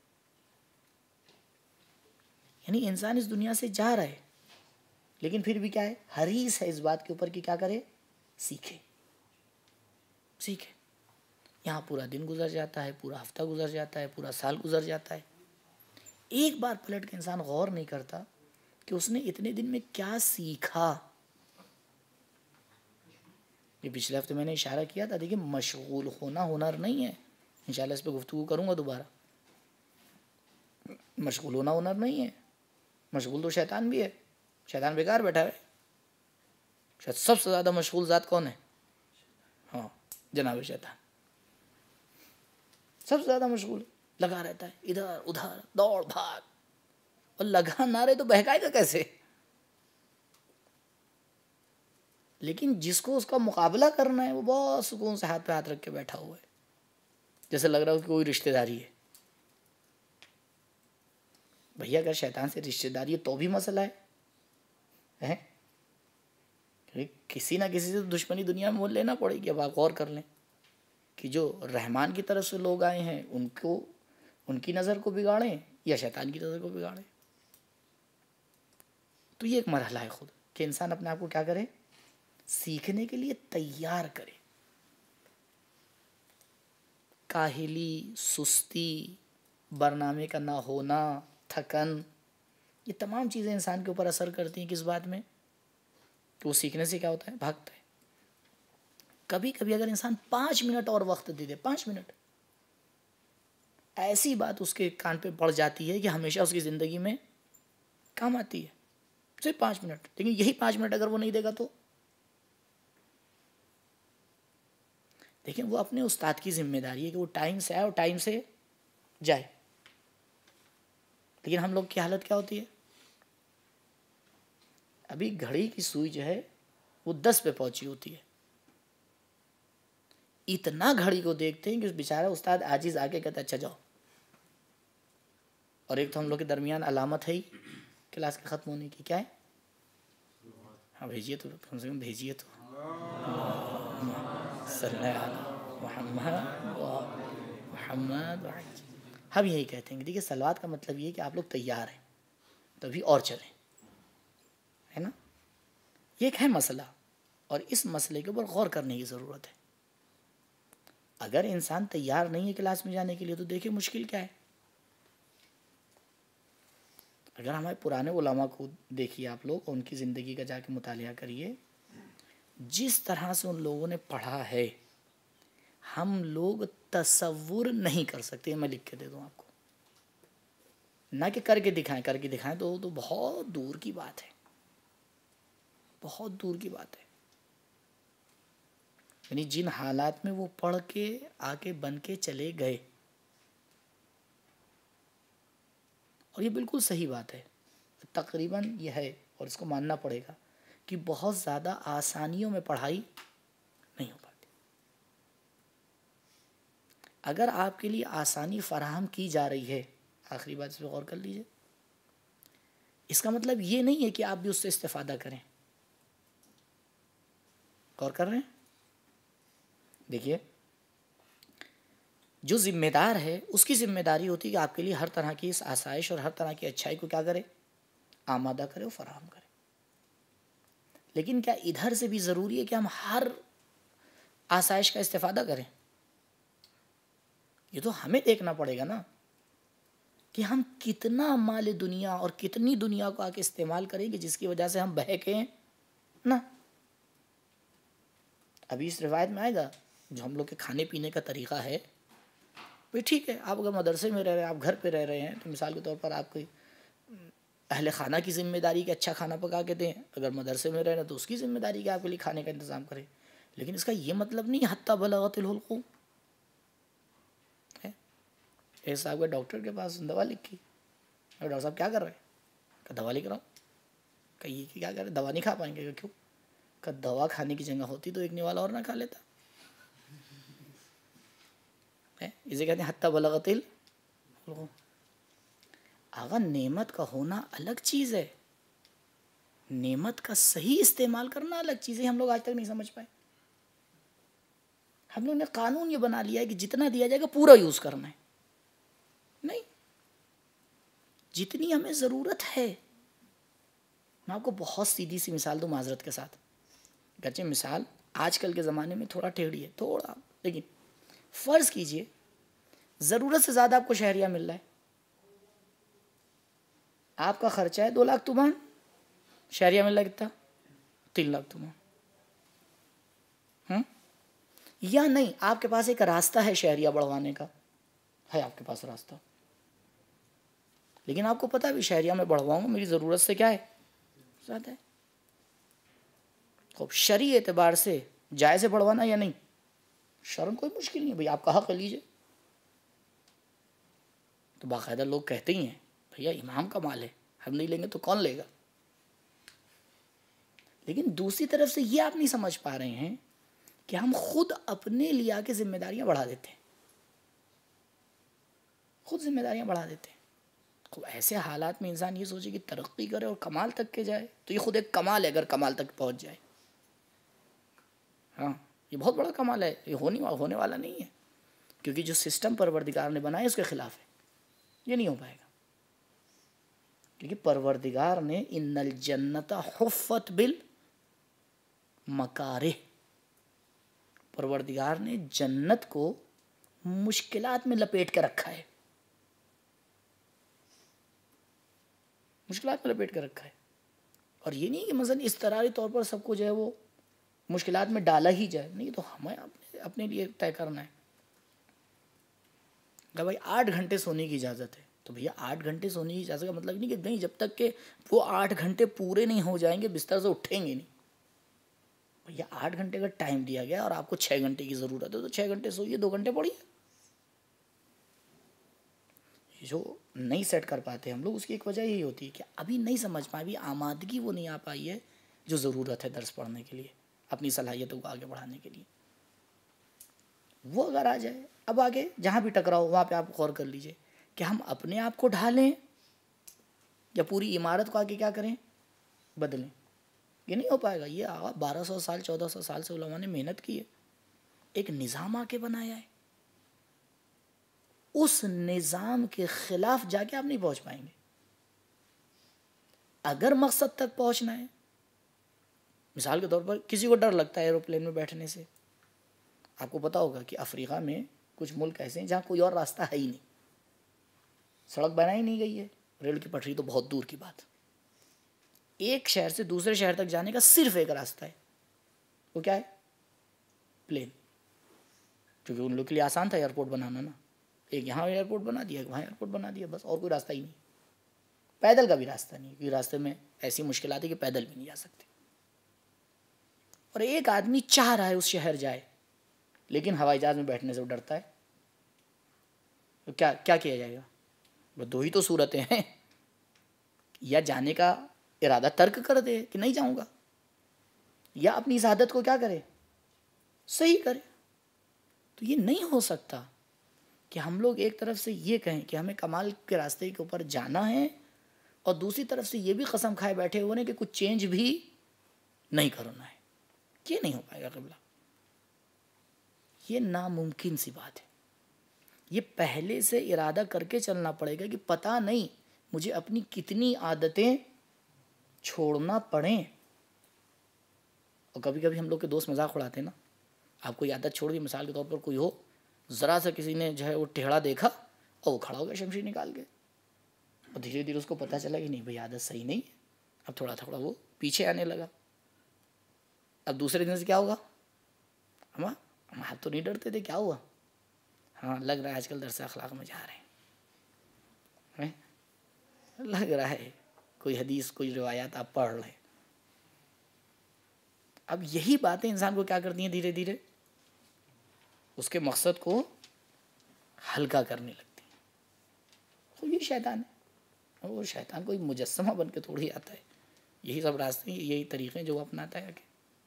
یعنی انسان اس دنیا سے جا رہا ہے لیکن پھر بھی کیا ہے، حریص ہے اس بات کے اوپر کہ کیا کرے، سیکھے سیکھے۔ یہاں پورا دن گزر جاتا ہے، پورا ہفتہ گزر جاتا ہے، پورا سال گزر جاتا ہے، ایک بار پلٹ کے انسان غور نہیں کرتا کہ اس نے اتنے دن میں کیا سیکھا۔ یہ پچھلے ہفتے میں نے اشارہ کیا تھا، دیکھیں مشغول ہونا ہنر نہیں ہے، انشاءاللہ اس پہ گفتگو کروں گا دوبارہ۔ مشغول ہونا ہنر نہیں ہے، مشغول تو شیطان بھی ہے، شیطان بیکار بیٹھا ہے۔ شاید سب سے زیادہ مشغول ذات کون ہے؟ ہاں جناب شیطان، سب سے زیادہ مشغول، لگا رہتا ہے ادھر ادھر دوڑ بھاگ، اور لگا نہ رہے تو بہکائے گا کیسے؟ لیکن جس کو اس کا مقابلہ کرنا ہے وہ بہت سکون سے ہاتھ پہ ہاتھ رکھ کے بیٹھا ہوا ہے، جیسے لگ رہا ہو کہ کوئی رشتہ داری ہے۔ بھیا اگر شیطان سے رشتہ داری ہے تو بھی مسئلہ ہے، کسی نہ کسی سے دشمنی دنیا میں مول لینا پڑے گی۔ اب آپ غور کر لیں کہ جو رحمان کی طرف سے لوگ آئے ہیں ان کو، ان کی نظر کو بگاڑیں یا شیطان کی نظر کو بگاڑیں۔ تو یہ ایک مرحلہ ہے خود کہ انسان اپنے آپ کو کیا کرے، سیکھنے کے لیے تیار کرے۔ کاہلی، سستی، برنامے کا نہ ہونا، تھکن، یہ تمام چیزیں انسان کے اوپر اثر کرتی ہیں کس بات میں، کہ وہ سیکھنے سے کیا ہوتا ہے، بھاگتا ہے۔ کبھی کبھی اگر انسان پانچ منٹ اور وقت دے دے، پانچ منٹ، ایسی بات اس کے کان پہ پڑ جاتی ہے کہ ہمیشہ اس کی زندگی میں کام آتی ہے، صرف پانچ منٹ۔ لیکن یہی پانچ منٹ اگر وہ نہیں دے گا تو دیکھیں وہ اپنے استاد کی ذمہ داری ہے کہ وہ ٹائم سے آئے اور ٹائم سے جائے، لیکن ہم لوگ کی حالت کیا ہوتی ہے، ابھی گھڑی کی سوئی جو ہے وہ دس پہ پہنچی ہوتی ہے، اتنا گھڑی کو دیکھتے ہیں کہ بیچارہ استاد عاجز آ کے کہتا ہے اچھا جاؤ۔ اور ایک تو ہم لوگ کے درمیان علامت ہے ہی کلاس کے ختم ہونے کی، کیا ہے، ہاں بھیجیے تو کم سے کم بھیجیے تو، صلی اللہ علیہ محمد محمد۔ ہم یہی کہتے ہیں کہ دیکھیے صلوات کا مطلب یہ کہ آپ لوگ تیار ہیں تبھی اور چلیں، ہے نا۔ یہ ایک ہے مسئلہ، اور اس مسئلے کے اوپر غور کرنے کی ضرورت ہے۔ اگر انسان تیار نہیں ہے کلاس میں جانے کے لیے تو دیکھیں مشکل کیا ہے۔ اگر ہمارے پرانے علماء کو دیکھیے آپ لوگ، ان کی زندگی کا جا کے مطالعہ کریے، جس طرح سے ان لوگوں نے پڑھا ہے ہم لوگ تصور نہیں کر سکتے۔ میں لکھ کے دے دوں آپ کو، نہ کہ کر کے دکھائیں، کر کے دکھائیں تو تو بہت دور کی بات ہے، بہت دور کی بات ہے۔ یعنی جن حالات میں وہ پڑھ کے آ کے بن کے چلے گئے، اور یہ بالکل صحیح بات ہے، تقریباً یہ ہے اور اس کو ماننا پڑے گا کہ بہت زیادہ آسانیوں میں پڑھائی نہیں ہو پاتی۔ اگر آپ کے لیے آسانی فراہم کی جا رہی ہے، آخری بات اس پہ غور کر لیجئے، اس کا مطلب یہ نہیں ہے کہ آپ بھی اس سے استفادہ کریں. غور کر رہے ہیں؟ دیکھیے جو ذمہ دار ہے اس کی ذمہ داری ہوتی ہے کہ آپ کے لیے ہر طرح کی اس آسائش اور ہر طرح کی اچھائی کو کیا کرے؟ آمادہ کرے اور فراہم کرے. لیکن کیا ادھر سے بھی ضروری ہے کہ ہم ہر آسائش کا استفادہ کریں؟ یہ تو ہمیں دیکھنا پڑے گا نا کہ ہم کتنا مال دنیا اور کتنی دنیا کو آ کے استعمال کریں گے جس کی وجہ سے ہم بہکیں نا. ابھی اس روایت میں آئے گا جو ہم لوگ کے کھانے پینے کا طریقہ ہے. بھئی ٹھیک ہے، آپ اگر مدرسے میں رہ رہے ہیں، آپ گھر پہ رہ رہے ہیں تو مثال کے طور پر آپ کوئی اہل خانہ کی ذمہ داری کہ اچھا کھانا پکا کے دیں. اگر مدرسے میں رہ رہے ہیں تو اس کی ذمہ داری کہ آپ کے لیے کھانے کا انتظام کریں. لیکن اس کا یہ مطلب نہیں حتیٰ بلغت الحلقوم ہے. ایک صاحب کے ڈاکٹر کے پاس دوا لکھی، ڈاکٹر صاحب کیا کر رہے ہیں؟ کہ دوا لکھ رہا ہوں. کہ یہ کیا کر رہے؟ دوا نہیں کھا پائیں گے. کیوں؟ کہ دوا کھانے کی جگہ ہوتی تو ایک نوالا اور نہ کھا لیتا. اسے کہتے ہیں حتیٰ بلغت الحلقوم. آغا نعمت کا ہونا الگ چیز ہے، نعمت کا صحیح استعمال کرنا الگ چیز ہے. ہم لوگ آج تک نہیں سمجھ پائے. ہم لوگ نے قانون یہ بنا لیا ہے کہ جتنا دیا جائے گا پورا یوز کرنا ہے. نہیں، جتنی ہمیں ضرورت ہے. میں آپ کو بہت سیدھی سی مثال دوں معذرت کے ساتھ، گرچہ مثال آج کل کے زمانے میں تھوڑا ٹیڑھی ہے تھوڑا، لیکن فرض کیجئے ضرورت سے زیادہ آپ کو شہریہ مل رہا ہے. آپ کا خرچہ ہے دو لاکھ تومان، شہریہ مل رہا ہے کتنا؟ تین لاکھ تومان. ہم یا نہیں، آپ کے پاس ایک راستہ ہے شہریہ بڑھوانے کا، ہے آپ کے پاس راستہ، لیکن آپ کو پتا بھی شہریہ میں بڑھواؤں گا میری ضرورت سے کیا ہے؟ زیادہ ہے. خوب شرعی اعتبار سے جائز ہے بڑھوانا یا نہیں؟ شرم کوئی مشکل نہیں ہے، بھئی آپ کا حق لیجئے. تو باقاعدہ لوگ کہتے ہی ہیں بھیا امام کا مال ہے، ہم نہیں لیں گے تو کون لے گا؟ لیکن دوسری طرف سے یہ آپ نہیں سمجھ پا رہے ہیں کہ ہم خود اپنے لیے آ کے ذمہ داریاں بڑھا دیتے ہیں، خود ذمہ داریاں بڑھا دیتے ہیں. خوب ایسے حالات میں انسان یہ سوچے کہ ترقی کرے اور کمال تک کے جائے تو یہ خود ایک کمال ہے اگر کمال تک پہنچ جائے. ہاں یہ بہت بڑا کمال ہے، یہ ہونے ہونے والا نہیں ہے، کیونکہ جو سسٹم پروردگار نے بنایا اس کے خلاف ہے. یہ نہیں ہو پائے گا کیونکہ پروردگار نے ان الجنت حفت بالمکارہ، پروردگار نے جنت کو مشکلات میں لپیٹ کے رکھا ہے، مشکلات میں لپیٹ کے رکھا ہے. اور یہ نہیں کہ مثلا اضطراری طور پر سب کو جو ہے وہ مشکلات میں ڈالا ہی جائے، نہیں، تو ہمیں اپنے اپنے لیے طے کرنا ہے کہ بھائی آٹھ گھنٹے سونے کی اجازت ہے. تو بھیا آٹھ گھنٹے سونے کی اجازت کا مطلب نہیں کہ نہیں جب تک کہ وہ آٹھ گھنٹے پورے نہیں ہو جائیں گے بستر سے اٹھیں گے نہیں. بھیا آٹھ گھنٹے کا ٹائم دیا گیا اور آپ کو چھ گھنٹے کی ضرورت ہے تو چھ گھنٹے سوئیے، دو گھنٹے پڑھیے. جو نہیں سیٹ کر پاتے ہم لوگ اس کی ایک وجہ یہی ہوتی ہے کہ ابھی نہیں سمجھ پائے، ابھی آمادگی وہ نہیں آ پائی ہے جو ضرورت ہے درس پڑھنے کے لیے، اپنی صلاحیتوں کو آگے بڑھانے کے لیے. وہ اگر آ جائے، اب آگے جہاں بھی ٹکراؤ وہاں پہ آپ غور کر لیجئے کہ ہم اپنے آپ کو ڈھالیں یا پوری عمارت کو آگے کیا کریں؟ بدلیں. یہ نہیں ہو پائے گا. یہ آقا بارہ سو سال چودہ سو سال سے علماء نے محنت کی ہے، ایک نظام آ کے بنایا ہے. اس نظام کے خلاف جا کے آپ نہیں پہنچ پائیں گے. اگر مقصد تک پہنچنا ہے، مثال کے طور پر کسی کو ڈر لگتا ہے ایروپلین میں بیٹھنے سے. آپ کو پتا ہوگا کہ افریقہ میں کچھ ملک ایسے ہیں جہاں کوئی اور راستہ ہے ہی نہیں، سڑک بنائی نہیں گئی ہے، ریل کی پٹری تو بہت دور کی بات. ایک شہر سے دوسرے شہر تک جانے کا صرف ایک راستہ ہے، وہ کیا ہے؟ پلین. کیونکہ ان لوگ کے لیے آسان تھا ایئرپورٹ بنانا نا، ایک یہاں ایئرپورٹ بنا دیا، ایک وہاں ایئرپورٹ بنا دیا، بس. اور کوئی راستہ ہی نہیں، پیدل کا بھی راستہ نہیں، کیونکہ راستے میں ایسی مشکلات ہے کہ پیدل بھی نہیں جا سکتے. اور ایک آدمی چاہ رہا ہے اس شہر جائے لیکن ہوائی جہاز میں بیٹھنے سے وہ ڈرتا ہے. تو کیا کیا کیا جائے گا؟ بس دو ہی تو صورتیں ہیں، یا جانے کا ارادہ ترک کر دے کہ نہیں جاؤں گا، یا اپنی اس عادت کو کیا کرے؟ صحیح کرے. تو یہ نہیں ہو سکتا کہ ہم لوگ ایک طرف سے یہ کہیں کہ ہمیں کمال کے راستے کے اوپر جانا ہے اور دوسری طرف سے یہ بھی قسم کھائے بیٹھے ہوئے کہ کچھ چینج بھی نہیں کرنا ہے. یہ نہیں ہو پائے گا قبلہ. یہ ناممکن سی بات ہے. یہ پہلے سے ارادہ کر کے چلنا پڑے گا کہ پتہ نہیں مجھے اپنی کتنی عادتیں چھوڑنا پڑیں. اور کبھی کبھی ہم لوگ کے دوست مذاق اڑاتے ہیں نا, آپ کوئی عادت چھوڑ دی, مثال کے طور پر کوئی ہو, ذرا سا کسی نے جو ہے وہ ٹیڑھا دیکھا اور وہ کھڑا ہو گیا شمشیر نکال کے, اور دھیرے دھیرے اس کو پتہ چلا کہ نہیں بھائی عادت صحیح نہیں ہے, اب تھوڑا تھوڑا وہ پیچھے آنے لگا. اب دوسرے دن سے کیا ہوگا, ہم ہم آپ تو نہیں ڈرتے تھے, کیا ہوا؟ ہاں لگ رہا ہے آج کل درس اخلاق میں جا رہے ہیں, لگ رہا ہے کوئی حدیث کوئی روایات آپ پڑھ رہے ہیں. اب یہی باتیں انسان کو کیا کرتی ہیں, دھیرے دھیرے اس کے مقصد کو ہلکا کرنے لگتی ہیں. تو یہ شیطان ہے, اور شیطان کوئی مجسمہ بن کے تھوڑی آتا ہے. یہی سب راستے یہی طریقے جو وہ اپناتا ہے.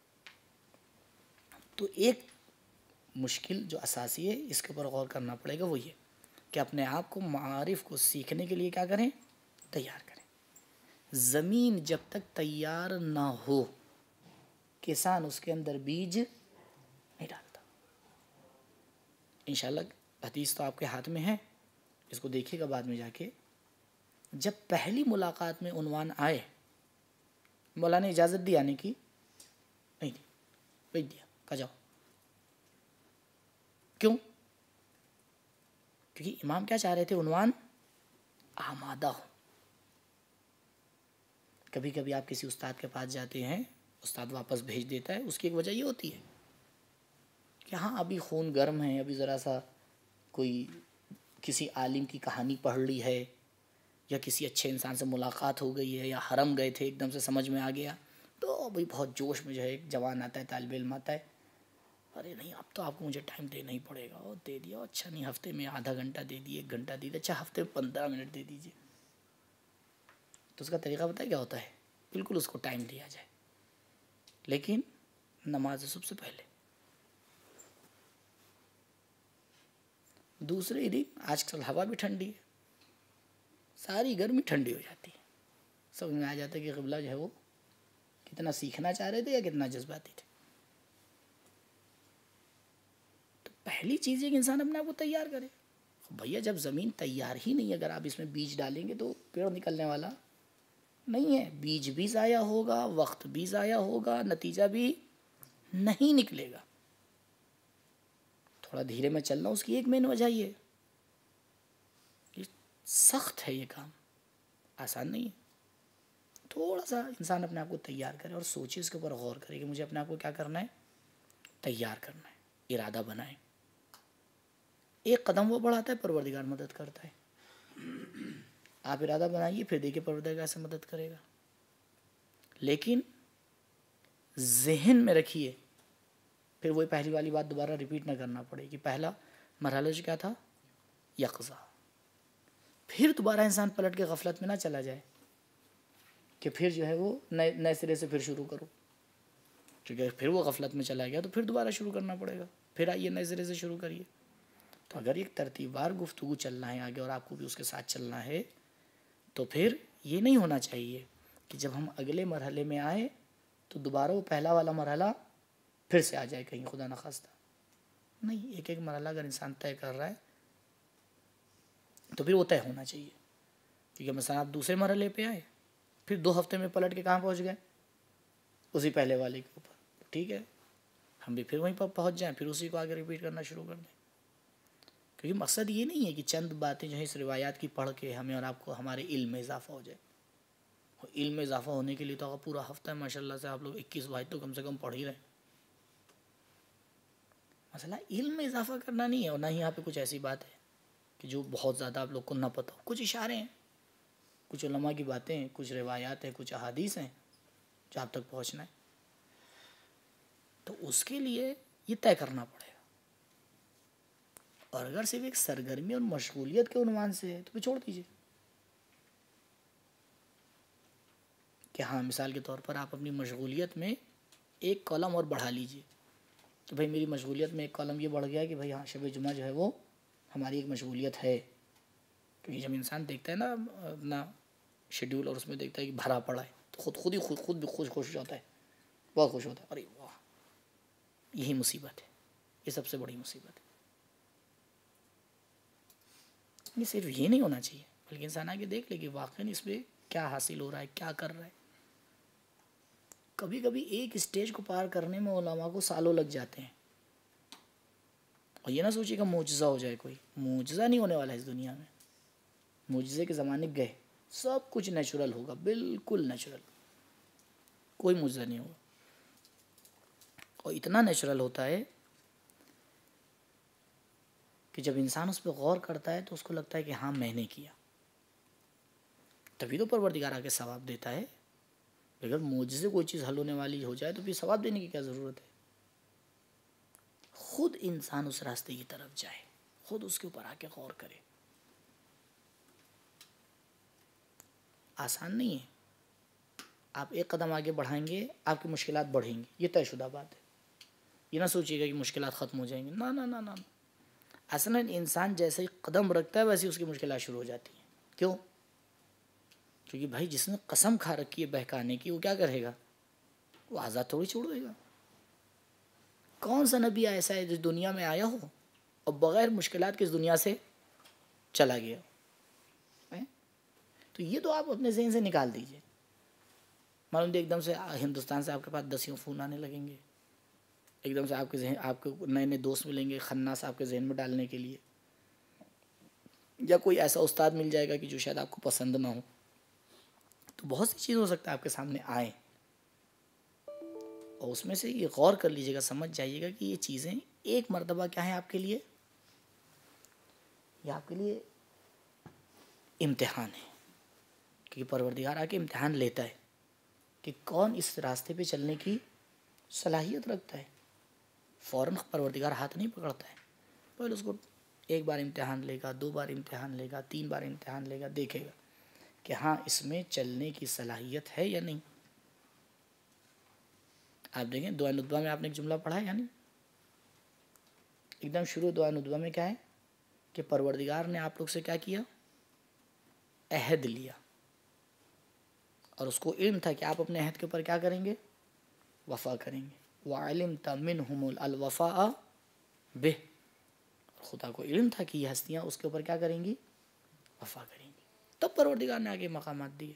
تو ایک مشکل جو اساسی ہے اس کے اوپر غور کرنا پڑے گا, وہ یہ کہ اپنے آپ کو معارف کو سیکھنے کے لیے کیا کریں, تیار کریں. زمین جب تک تیار نہ ہو کسان اس کے اندر بیج نہیں ڈالتا. انشاءاللہ حدیث تو آپ کے ہاتھ میں ہے, اس کو دیکھیے گا بعد میں جا کے. جب پہلی ملاقات میں عنوان آئے, مولانا نے اجازت دی آنے کی, نہیں دی, بھیج دیا, کہا جاؤ. کیوں؟ کیونکہ امام کیا چاہ رہے تھے, عنوان آمادہ ہو. کبھی کبھی آپ کسی استاد کے پاس جاتے ہیں, استاد واپس بھیج دیتا ہے, اس کی ایک وجہ یہ ہوتی ہے کہ ہاں ابھی خون گرم ہے, ابھی ذرا سا کوئی کسی عالم کی کہانی پڑھ لی ہے, یا کسی اچھے انسان سے ملاقات ہو گئی ہے, یا حرم گئے تھے ایک دم سے سمجھ میں آ گیا, تو بھائی بہت جوش میں جو ہے ایک جوان آتا ہے, طالب علم آتا ہے, ارے نہیں اب تو آپ کو مجھے ٹائم دینا ہی پڑے گا, اور دے دیا, اچھا نہیں ہفتے میں آدھا گھنٹہ دے دیے, ایک گھنٹہ دے دیا, اچھا ہفتے میں پندرہ منٹ دے دیجیے. تو اس کا طریقہ پتہ ہے کیا ہوتا ہے, بالکل اس کو ٹائم دیا جائے, لیکن نماز سب سے پہلے. دوسرے دن آج کل ہوا بھی ٹھنڈی ہے, ساری گرمی ٹھنڈی ہو جاتی ہے, سمجھ میں آ جاتا ہے کہ قبلہ جو ہے وہ کتنا سیکھنا چاہ رہے تھے یا کتنا جذباتی تھے. تو پہلی چیز ہے کہ انسان اپنے آپ کو تیار کرے. بھیا جب زمین تیار ہی نہیں, اگر آپ اس میں بیج ڈالیں گے تو پیڑ نکلنے والا نہیں ہے, بیج بھی ضائع ہوگا, وقت بھی ضائع ہوگا, نتیجہ بھی نہیں نکلے گا. تھوڑا دھیرے میں چلنا, اس کی ایک مین وجہ یہ سخت ہے, یہ کام آسان نہیں ہے. تھوڑا سا انسان اپنے آپ کو تیار کرے اور سوچے, اس کے اوپر غور کرے کہ مجھے اپنے آپ کو کیا کرنا ہے, تیار کرنا ہے, ارادہ بنائے. ایک قدم وہ بڑھاتا ہے, پروردگار مدد کرتا ہے. آپ ارادہ بنائیے, پھر دیکھیے پروردگار سے مدد کرے گا. لیکن ذہن میں رکھیے, پھر وہی پہلی والی بات دوبارہ ریپیٹ نہ کرنا پڑے کہ پہلا مرحلہ جو کیا تھا, یقظہ. پھر دوبارہ انسان پلٹ کے غفلت میں نہ چلا جائے کہ پھر جو ہے وہ نئے نئے سرے سے پھر شروع کرو, کیونکہ پھر وہ غفلت میں چلا گیا تو پھر دوبارہ شروع کرنا پڑے گا, پھر آئیے نئے سرے سے شروع کریے. تو اگر ایک ترتیب وار گفتگو چلنا ہے آگے اور آپ کو بھی اس کے ساتھ چلنا ہے, تو پھر یہ نہیں ہونا چاہیے کہ جب ہم اگلے مرحلے میں آئیں تو دوبارہ وہ پہلا والا مرحلہ پھر سے آ جائے کہیں, خدا نخواستہ. نہیں, ایک ایک مرحلہ اگر انسان طے کر رہا ہے تو پھر وہ طے ہونا چاہیے. کیونکہ مثلا آپ دوسرے مرحلے پہ آئے, پھر دو ہفتے میں پلٹ کے کہاں پہنچ گئے, اسی پہلے والے کے اوپر, ٹھیک ہے ہم بھی پھر وہیں پر پہنچ جائیں, پھر اسی کو آگے ریپیٹ کرنا شروع کر دیں. کیونکہ مقصد یہ نہیں ہے کہ چند باتیں جو ہیں اس روایات کی پڑھ کے ہمیں اور آپ کو ہمارے علم میں اضافہ ہو جائے. علم میں اضافہ ہونے کے لیے تو پورا ہفتہ ہے ماشاء اللہ سے آپ لوگ اکیس واحد تو کم سے کم پڑھ ہی رہے ہیں. مسئلہ علم میں اضافہ کرنا نہیں ہے, اور نہ ہی یہاں پہ کچھ ایسی بات ہے کہ جو بہت زیادہ آپ لوگ کو نہ پتہ ہو. کچھ اشارے ہیں, کچھ علماء کی باتیں ہیں, کچھ روایات ہیں, کچھ احادیث ہیں جو آپ تک پہنچنا ہے. تو اس کے لیے یہ طے کرنا پڑے گا. اور اگر صرف ایک سرگرمی اور مشغولیت کے عنوان سے ہے تو پھر چھوڑ دیجیے. کہ ہاں مثال کے طور پر آپ اپنی مشغولیت میں ایک کالم اور بڑھا لیجیے کہ بھائی میری مشغولیت میں ایک کالم یہ بڑھ گیا کہ بھائی ہاں شب جمعہ جو ہے وہ ہماری ایک مشغولیت ہے. کیونکہ جب انسان دیکھتا ہے نا اپنا شیڈیول اور اس میں دیکھتا ہے کہ بھرا پڑا ہے تو خود خود ہی خود خود بھی خوش خوش ہو جاتا ہے، بہت خوش ہوتا ہے، ارے واہ، یہی مصیبت ہے، یہ سب سے بڑی مصیبت ہے۔ یہ صرف یہ نہیں ہونا چاہیے، بلکہ انسان آگے دیکھ لے کہ واقعی اس پہ کیا حاصل ہو رہا ہے، کیا کر رہا ہے۔ کبھی کبھی ایک اسٹیج کو پار کرنے میں علماء کو سالوں لگ جاتے ہیں، اور یہ نہ سوچیے کہ معجزہ ہو جائے، کوئی معجزہ نہیں ہونے والا ہے اس دنیا میں، معجزے کے زمانے گئے، سب کچھ نیچرل ہوگا، بالکل نیچرل، کوئی معجزہ نہیں ہوگا، اور اتنا نیچرل ہوتا ہے کہ جب انسان اس پہ غور کرتا ہے تو اس کو لگتا ہے کہ ہاں میں نے کیا، تبھی تو پروردگار آگے ثواب دیتا ہے۔ اگر معجزے کوئی چیز حل ہونے والی ہو جائے تو پھر ثواب دینے کی کیا ضرورت ہے؟ خود انسان اس راستے کی طرف جائے، خود اس کے اوپر آ کے غور کرے۔ آسان نہیں ہے، آپ ایک قدم آگے بڑھائیں گے آپ کی مشکلات بڑھیں گی، یہ طے شدہ بات ہے۔ یہ نہ سوچیے گا کہ مشکلات ختم ہو جائیں گی، نہ نہ نہ نہ اصلاً انسان جیسے ہی قدم رکھتا ہے ویسے ہی اس کی مشکلات شروع ہو جاتی ہیں۔ کیوں؟ کیونکہ بھائی جس نے قسم کھا رکھی ہے بہکانے کی، وہ کیا کرے گا؟ وہ آزاد تھوڑی چھوڑ دے گا۔ کون سا نبی ایسا ہے جس دنیا میں آیا ہو اور بغیر مشکلات کے اس دنیا سے چلا گیا؟ تو یہ تو آپ اپنے ذہن سے نکال دیجئے۔ معلوم ایک دم سے ہندوستان سے آپ کے پاس دسیوں فون آنے لگیں گے، ایک دم سے آپ کے ذہن آپ کو نئے نئے دوست ملیں گے خناس آپ کے ذہن میں ڈالنے کے لیے، یا کوئی ایسا استاد مل جائے گا کہ جو شاید آپ کو پسند نہ ہو، تو بہت سی چیز ہو سکتا ہے آپ کے سامنے آئیں، اور اس میں سے یہ غور کر لیجئے گا، سمجھ جائیے گا کہ یہ چیزیں ایک مرتبہ کیا ہیں آپ کے لیے، یہ آپ کے لیے امتحان ہے، کیونکہ پروردگار آ کے امتحان لیتا ہے کہ کون اس راستے پہ چلنے کی صلاحیت رکھتا ہے۔ فوراً پروردگار ہاتھ نہیں پکڑتا ہے، پہلے اس کو ایک بار امتحان لے گا، دو بار امتحان لے گا، تین بار امتحان لے گا، دیکھے گا کہ ہاں اس میں چلنے کی صلاحیت ہے یا نہیں۔ آپ دیکھیں دعا ندبہ میں آپ نے ایک جملہ پڑھا ہے یا نہیں؟ ایک دم شروع دعا ندبہ میں کیا ہے کہ پروردگار نے آپ لوگ سے کیا کیا؟ عہد لیا، اور اس کو علم تھا کہ آپ اپنے عہد کے اوپر کیا کریں گے؟ وفا کریں گے۔ وَعَلِمْتَ مِنْهُمُ الْوَفَاءَ بِهِ، خدا کو علم تھا کہ یہ ہستیاں اس کے اوپر کیا کریں گی؟ وفا کریں گی، تب پروردگار نے آگے مقامات دیے۔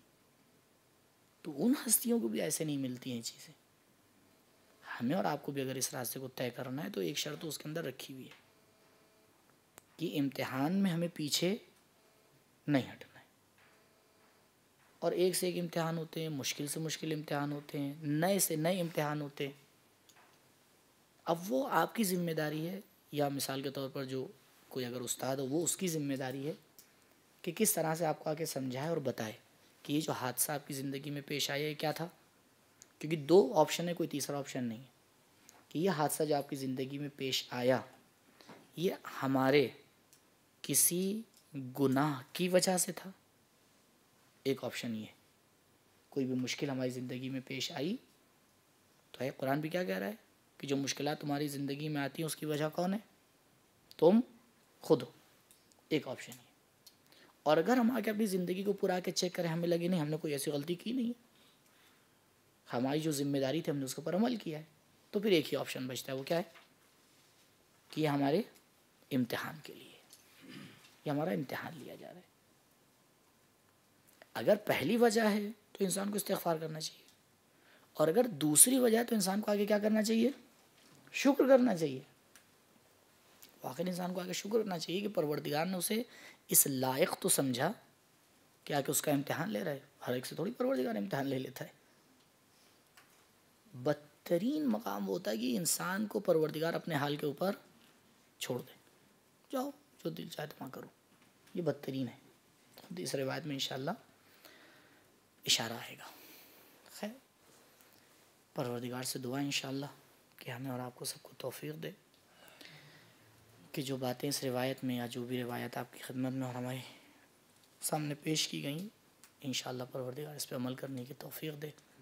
تو ان ہستیوں کو بھی ایسے نہیں ملتی ہیں چیزیں، ہمیں اور آپ کو بھی اگر اس راستے کو طے کرنا ہے تو ایک شرط اس کے اندر رکھی ہوئی ہے کہ امتحان میں ہمیں پیچھے نہیں ہٹنا ہے، اور ایک سے ایک امتحان ہوتے ہیں، مشکل سے مشکل امتحان ہوتے ہیں، نئے سے نئے امتحان ہوتے ہیں۔ اب وہ آپ کی ذمہ داری ہے، یا مثال کے طور پر جو کوئی اگر استاد ہو وہ اس کی ذمہ داری ہے کہ کس طرح سے آپ کو آگے سمجھائے اور بتائے کہ یہ جو حادثہ آپ کی زندگی میں پیش آیا ہے کیا تھا، کیونکہ دو آپشن ہے، کوئی تیسرا آپشن نہیں ہے، کہ یہ حادثہ جو آپ کی زندگی میں پیش آیا یہ ہمارے کسی گناہ کی وجہ سے تھا، ایک آپشن یہ ہے، کوئی بھی مشکل ہماری زندگی میں پیش آئی تو ہے قرآن بھی کیا کہہ رہا ہے کہ جو مشکلات تمہاری زندگی میں آتی ہیں اس کی وجہ کون ہے؟ تم خود ہو، ایک آپشن ہے۔ اور اگر ہم آگے اپنی زندگی کو پورا کے چیک کریں ہمیں لگے نہیں ہم نے کوئی ایسی غلطی کی نہیں ہے، ہماری جو ذمہ داری تھی ہم نے اس کے اوپر عمل کیا ہے، تو پھر ایک ہی آپشن بچتا ہے، وہ کیا ہے کہ یہ ہمارے امتحان کے لیے، یہ ہمارا امتحان لیا جا رہا ہے۔ اگر پہلی وجہ ہے تو انسان کو استغفار کرنا چاہیے، اور اگر دوسری وجہ ہے تو انسان کو آگے کیا کرنا چاہیے؟ شکر کرنا چاہیے۔ واقعی انسان کو آگے شکر کرنا چاہیے کہ پروردگار نے اسے اس لائق تو سمجھا کہ آگے اس کا امتحان لے رہا ہے، ہر ایک سے تھوڑی پروردگار امتحان لے لیتا ہے۔ بدترین مقام ہوتا ہے کہ انسان کو پروردگار اپنے حال کے اوپر چھوڑ دے، جاؤ جو دل چاہے تمہاں کرو، یہ بدترین ہے۔ اس روایت میں انشاءاللہ اشارہ آئے گا۔ خیر، پروردگار سے دعا انشاءاللہ کہ ہمیں اور آپ کو سب کو توفیق دے کہ جو باتیں اس روایت میں یا جو بھی روایت آپ کی خدمت میں اور ہمارے سامنے پیش کی گئیں انشاءاللہ پروردگار اس پہ عمل کرنے کی توفیق دے۔